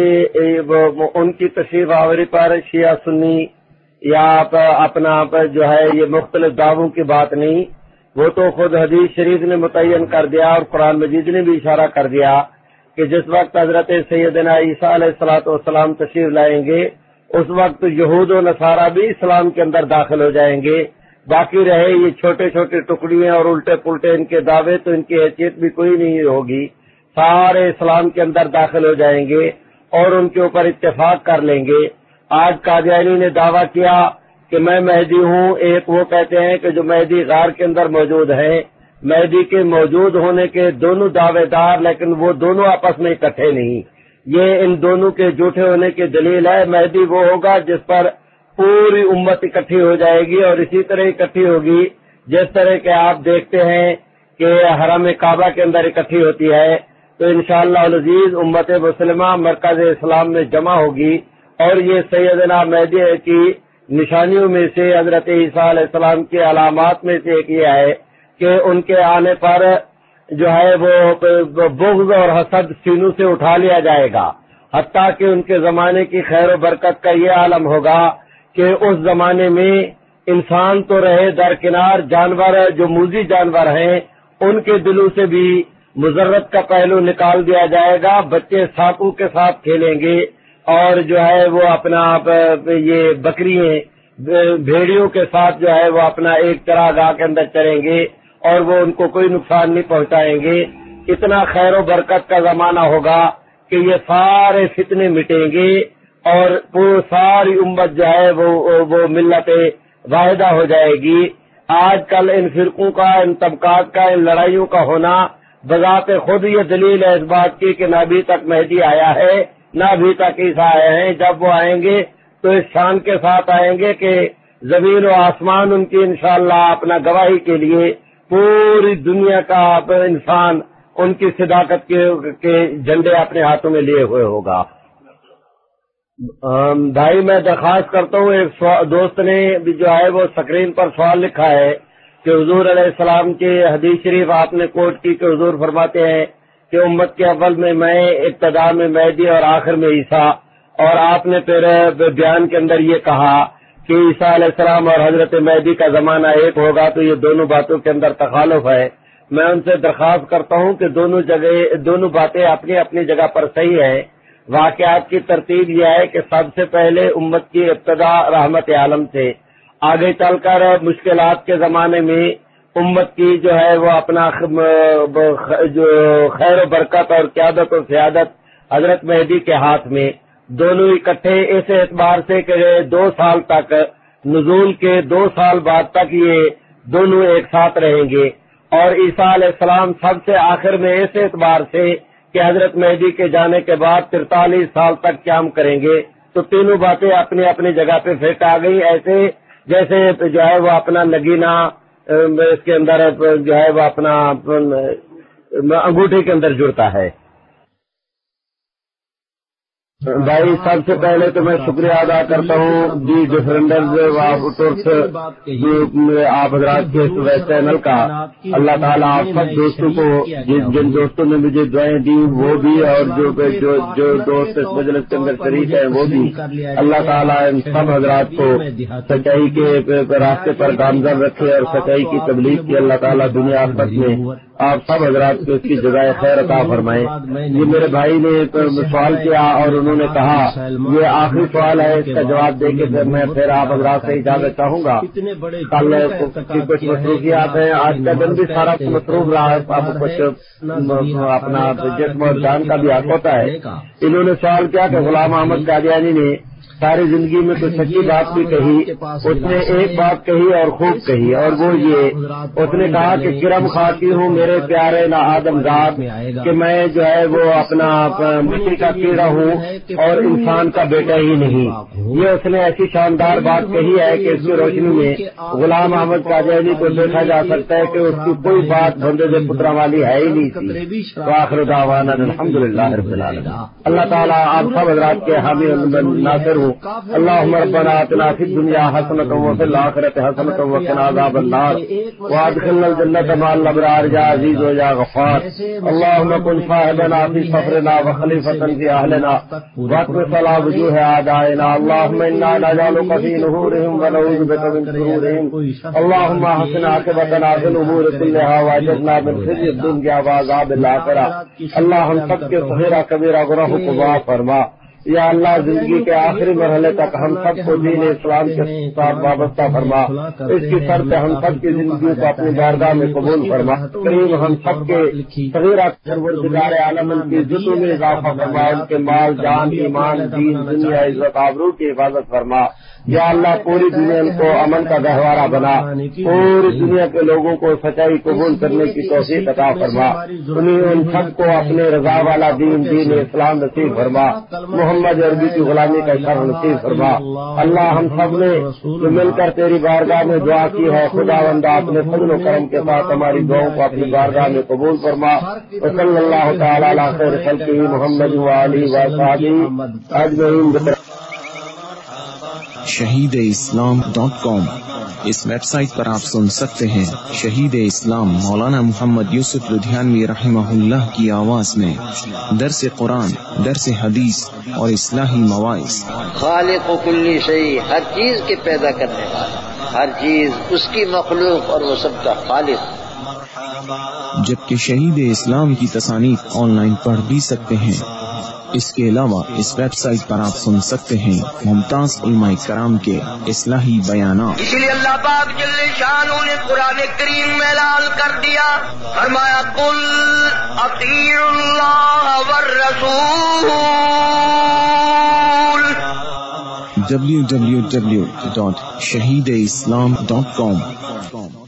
Speaker 3: ان کی تشریف آوری پر شیعہ سنی یا اپنا جو ہے یہ مختلف دعووں کی بات نہیں، وہ تو خود حدیث شریف نے متعین کر دیا اور قرآن مجید نے بھی اشارہ کر دیا کہ جس وقت حضرت سیدنا عیسیٰ علیہ السلام تشریف لائیں گے اس وقت یہود و نصارہ بھی اسلام کے اندر داخل ہو جائیں گے۔ باقی رہے یہ چھوٹے چھوٹے ٹکڑیاں اور الٹے پلٹے ان کے دعوے، تو ان کی حیثیت بھی کوئی نہیں ہوگی، سارے اسلام کے اندر داخل ہو جائیں گے اور ان کے اوپر اتفاق کر لیں گے۔ آج قادیانی نے دعویٰ کیا کہ میں مہدی ہوں، ایک وہ کہتے ہیں کہ جو مہدی غار کے اندر موجود ہیں، مہدی کے موجود ہونے کے دونوں دعوے دار، لیکن وہ دونوں آپس میں اکٹھے نہیں۔ یہ ان دونوں کے جھوٹے ہونے کی دلیل ہے۔ مہدی وہ ہوگا جس پر پوری امت اکٹھی ہو جائے گی اور اسی طرح اکٹھی ہوگی جس طرح کہ آپ دیکھتے ہیں کہ حرم کعبہ کے اندر اکٹھی ہوتی ہے، تو انشاءاللہ العزیز امت مسلمہ مرکز اسلام میں جمع ہوگی، اور یہ سیدنا مہدی کی نشانیوں میں سے، حضرت عیسیٰ علیہ السلام کی علامات میں سے ایک یہ ہے کہ ان کے آنے پر جو ہے وہ بغض اور حسد سینوں سے اٹھا لیا جائے گا، حتیٰ کہ ان کے زمانے کی خیر و برکت کا یہ عالم ہوگا کہ اس زمانے میں انسان تو رہے درکنار، جانور جو موذی جانور ہیں ان کے دلوں سے بھی مضرت کا پہلو نکال دیا جائے گا، بچے سانپوں کے ساتھ کھیلیں گے اور جو ہے وہ اپنا یہ بکریاں بھیڑیوں کے ساتھ جو ہے وہ اپنا ایک چراگاہ کے اندر چریں گے اور وہ ان کو کوئی نقصان نہیں پہنچائیں گے۔ اتنا خیر و برکت کا زمانہ ہوگا کہ یہ سارے فتنے مٹیں گے اور ساری امت جو ہے وہ ملت واحدہ ہو جائے گی۔ آج کل ان فرقوں کا، ان طبقات کا، ان لڑائیوں کا ہونا بذات خود یہ دلیل ہے اس بات کی کہ نہ ابھی تک مہدی آیا ہے نہ ابھی تک عیسیٰ آئے ہیں۔ جب وہ آئیں گے تو اس شان کے ساتھ آئیں گے کہ زمین و آسمان ان کی انشاءاللہ اپنا گواہی کے لیے پوری دنیا کا انسان ان کی صداقت کے جھنڈے اپنے ہاتھوں میں لیے ہوئے ہوگا۔ بھائی میں درخواست کرتا ہوں، ایک دوست نے بھی جو ہے وہ اسکرین پر سوال لکھا ہے کہ حضور علیہ السلام کی حدیث شریف آپ نے کوٹ کی کہ حضور فرماتے ہیں کہ امت کے اول میں ابتدا میں مہدی اور آخر میں عیسیٰ، اور آپ نے پھر بیان کے اندر یہ کہا کہ عیسیٰ علیہ السلام اور حضرت مہدی کا زمانہ ایک ہوگا، تو یہ دونوں باتوں کے اندر تخالف ہے۔ میں ان سے درخواست کرتا ہوں کہ دونوں باتیں اپنی اپنی جگہ پر صحیح ہیں۔ واقعات کی ترتیب یہ ہے کہ سب سے پہلے امت کی ابتدا رحمت عالم سے، آگے چل کر مشکلات کے زمانے میں امت کی جو ہے وہ اپنا جو خیر و برکت اور قیادت و سیادت حضرت مہدی کے ہاتھ میں، دونوں اکٹھے اس اعتبار سے کہ 2 سال تک نزول کے 2 سال بعد تک یہ دونوں ایک ساتھ رہیں گے، اور عیسیٰ علیہ السلام سب سے آخر میں اس اعتبار سے کہ حضرت مہدی کے جانے کے بعد 43 سال تک قیام کریں گے۔ تو تینوں باتیں اپنی اپنی جگہ پہ فٹ آ گئی، ایسے جیسے جو ہے وہ اپنا نگینہ اس کے اندر جو ہے وہ اپنا انگوٹھی کے اندر جڑتا ہے۔ بھائی سب سے پہلے تو میں شکریہ ادا کرتا ہوں دی ڈیفینڈرز آپ حضرات کے ویب چینل کا. اللہ تعالیٰ آپ سب دوستوں کو جن دوستوں نے مجھے دعائیں دی وہ بھی اور جو دوست اس مجلس کے اندر شریک ہیں وہ بھی, اللہ تعالیٰ ان سب حضرات کو سچائی کے راستے پر گامزن رکھے اور سچائی کی تبلیغ کی اللہ تعالیٰ دنیا آخرت میں آپ سب حضرات کو اس کی جزائے خیر عطا فرمائے. یہ میرے بھائی نے سوال کیا اور انہوں نے کہا یہ آخری سوال ہے, اس کا جواب دے کے میں پھر آپ حضرات سے اجازت چاہوں گا. کل کی کچھ مصروفیات ہیں, آج کا دن بھی سارا مصروف رہا ہے, اب کچھ اپنا جسم اور جان کا بھی حق ہوتا ہے. انہوں نے سوال کیا کہ غلام احمد قادیانی نے ساری زندگی میں کوئی سچی بات بھی کہی, اس نے ایک بات کہی اور خوب کہی, اور وہ یہ اس نے کہا کہ کرم خواتی ہوں میرے پیارے نا آدم زاد کہ میں جو ہے وہ اپنا مٹی کا کیڑا ہوں اور انسان کا بیٹا ہی نہیں. یہ اس نے ایسی شاندار بات کہی ہے کہ اس کی روشنی میں غلام احمد قادیانی کو دیکھا جا سکتا ہے کہ اس کی کوئی بات بندے سے پترا والی ہے ہی نہیں تھی. آخر دعوانا الحمدللہ رب العالمین. اللہ تعالیٰ آپ سب حضرات کے حامی ناصر ہوں. اللهم ربنا آتنا في الدنيا حسنة وفي الآخرة حسنة وقنا عذاب النار وادخلنا الجنة مع الأبرار يا عزيز ويا غفار. اللهم كن صاحبنا في سفرنا وخليفة في أهلنا واكف على وجوه أعدائنا. اللهم إنا نجعلك في نحورهم ونعوذ بك من شرورهم. اللهم احسن عاقبتنا في الأمور كلها واجرنا من خزي الدنيا وعذاب الآخرة. اللہ ہم سب کے صغیرہ کبیرہ گناہوں کو معاف فرما. یا اللہ زندگی کے آخری مرحلے تک ہم سب کو دین اسلام کے ساتھ وابستہ فرما. اس کی شرط ہم سب کی زندگی کو اپنی بارگاہ میں قبول فرما. کریم ہم سب کے صغیرہ پروردگار عالم کی عزتوں میں اضافہ فرما. ان کے مال جان ایمان دین دنیا عزت آبرو کی حفاظت فرما. یا اللہ پوری دنیا کو امن کا گہوارہ بنا. پوری دنیا کے لوگوں کو سچائی قبول کرنے کی توفیق عطا فرما. ان سب کو اپنے رضا والا دین اسلام نصیب فرما. محمد عربی کی غلامی کا شرف نصیب فرما. اللہ ہم سب نے مل کر تیری بارگاہ میں دعا کی ہے, خداوندہ اپنے فضل و کرم کے ساتھ ہماری دعاؤں کو اپنی بارگاہ میں قبول فرما. صلی اللہ تعالی علی خیر خلقہ محمد وآلہ وصحبہ اجمعین.
Speaker 1: shahideislam.com اس ویب سائٹ پر آپ سن سکتے ہیں شہید اسلام مولانا محمد یوسف لدھیانوی رحمہ اللہ کی آواز میں درس قرآن, درس حدیث اور اصلاحی مواعظ.
Speaker 2: خالق کل شیء, ہر چیز کے پیدا کرنے والا, ہر چیز اس کی مخلوق اور وہ سب کا خالق.
Speaker 1: جبکہ شہید اسلام کی تصانیف آن لائن پڑھ بھی سکتے ہیں. اس کے علاوہ اس ویب سائٹ پر آپ سن سکتے ہیں ممتاز علماء کرام کے اصلاحی بیانات.
Speaker 11: اسی لیے اللہ پاک جل شانہ نے قرآن کریم میں اعلان کر دیا, فرمایا قل اطیعوا اللہ والرسول.
Speaker 1: www.shahideislam.com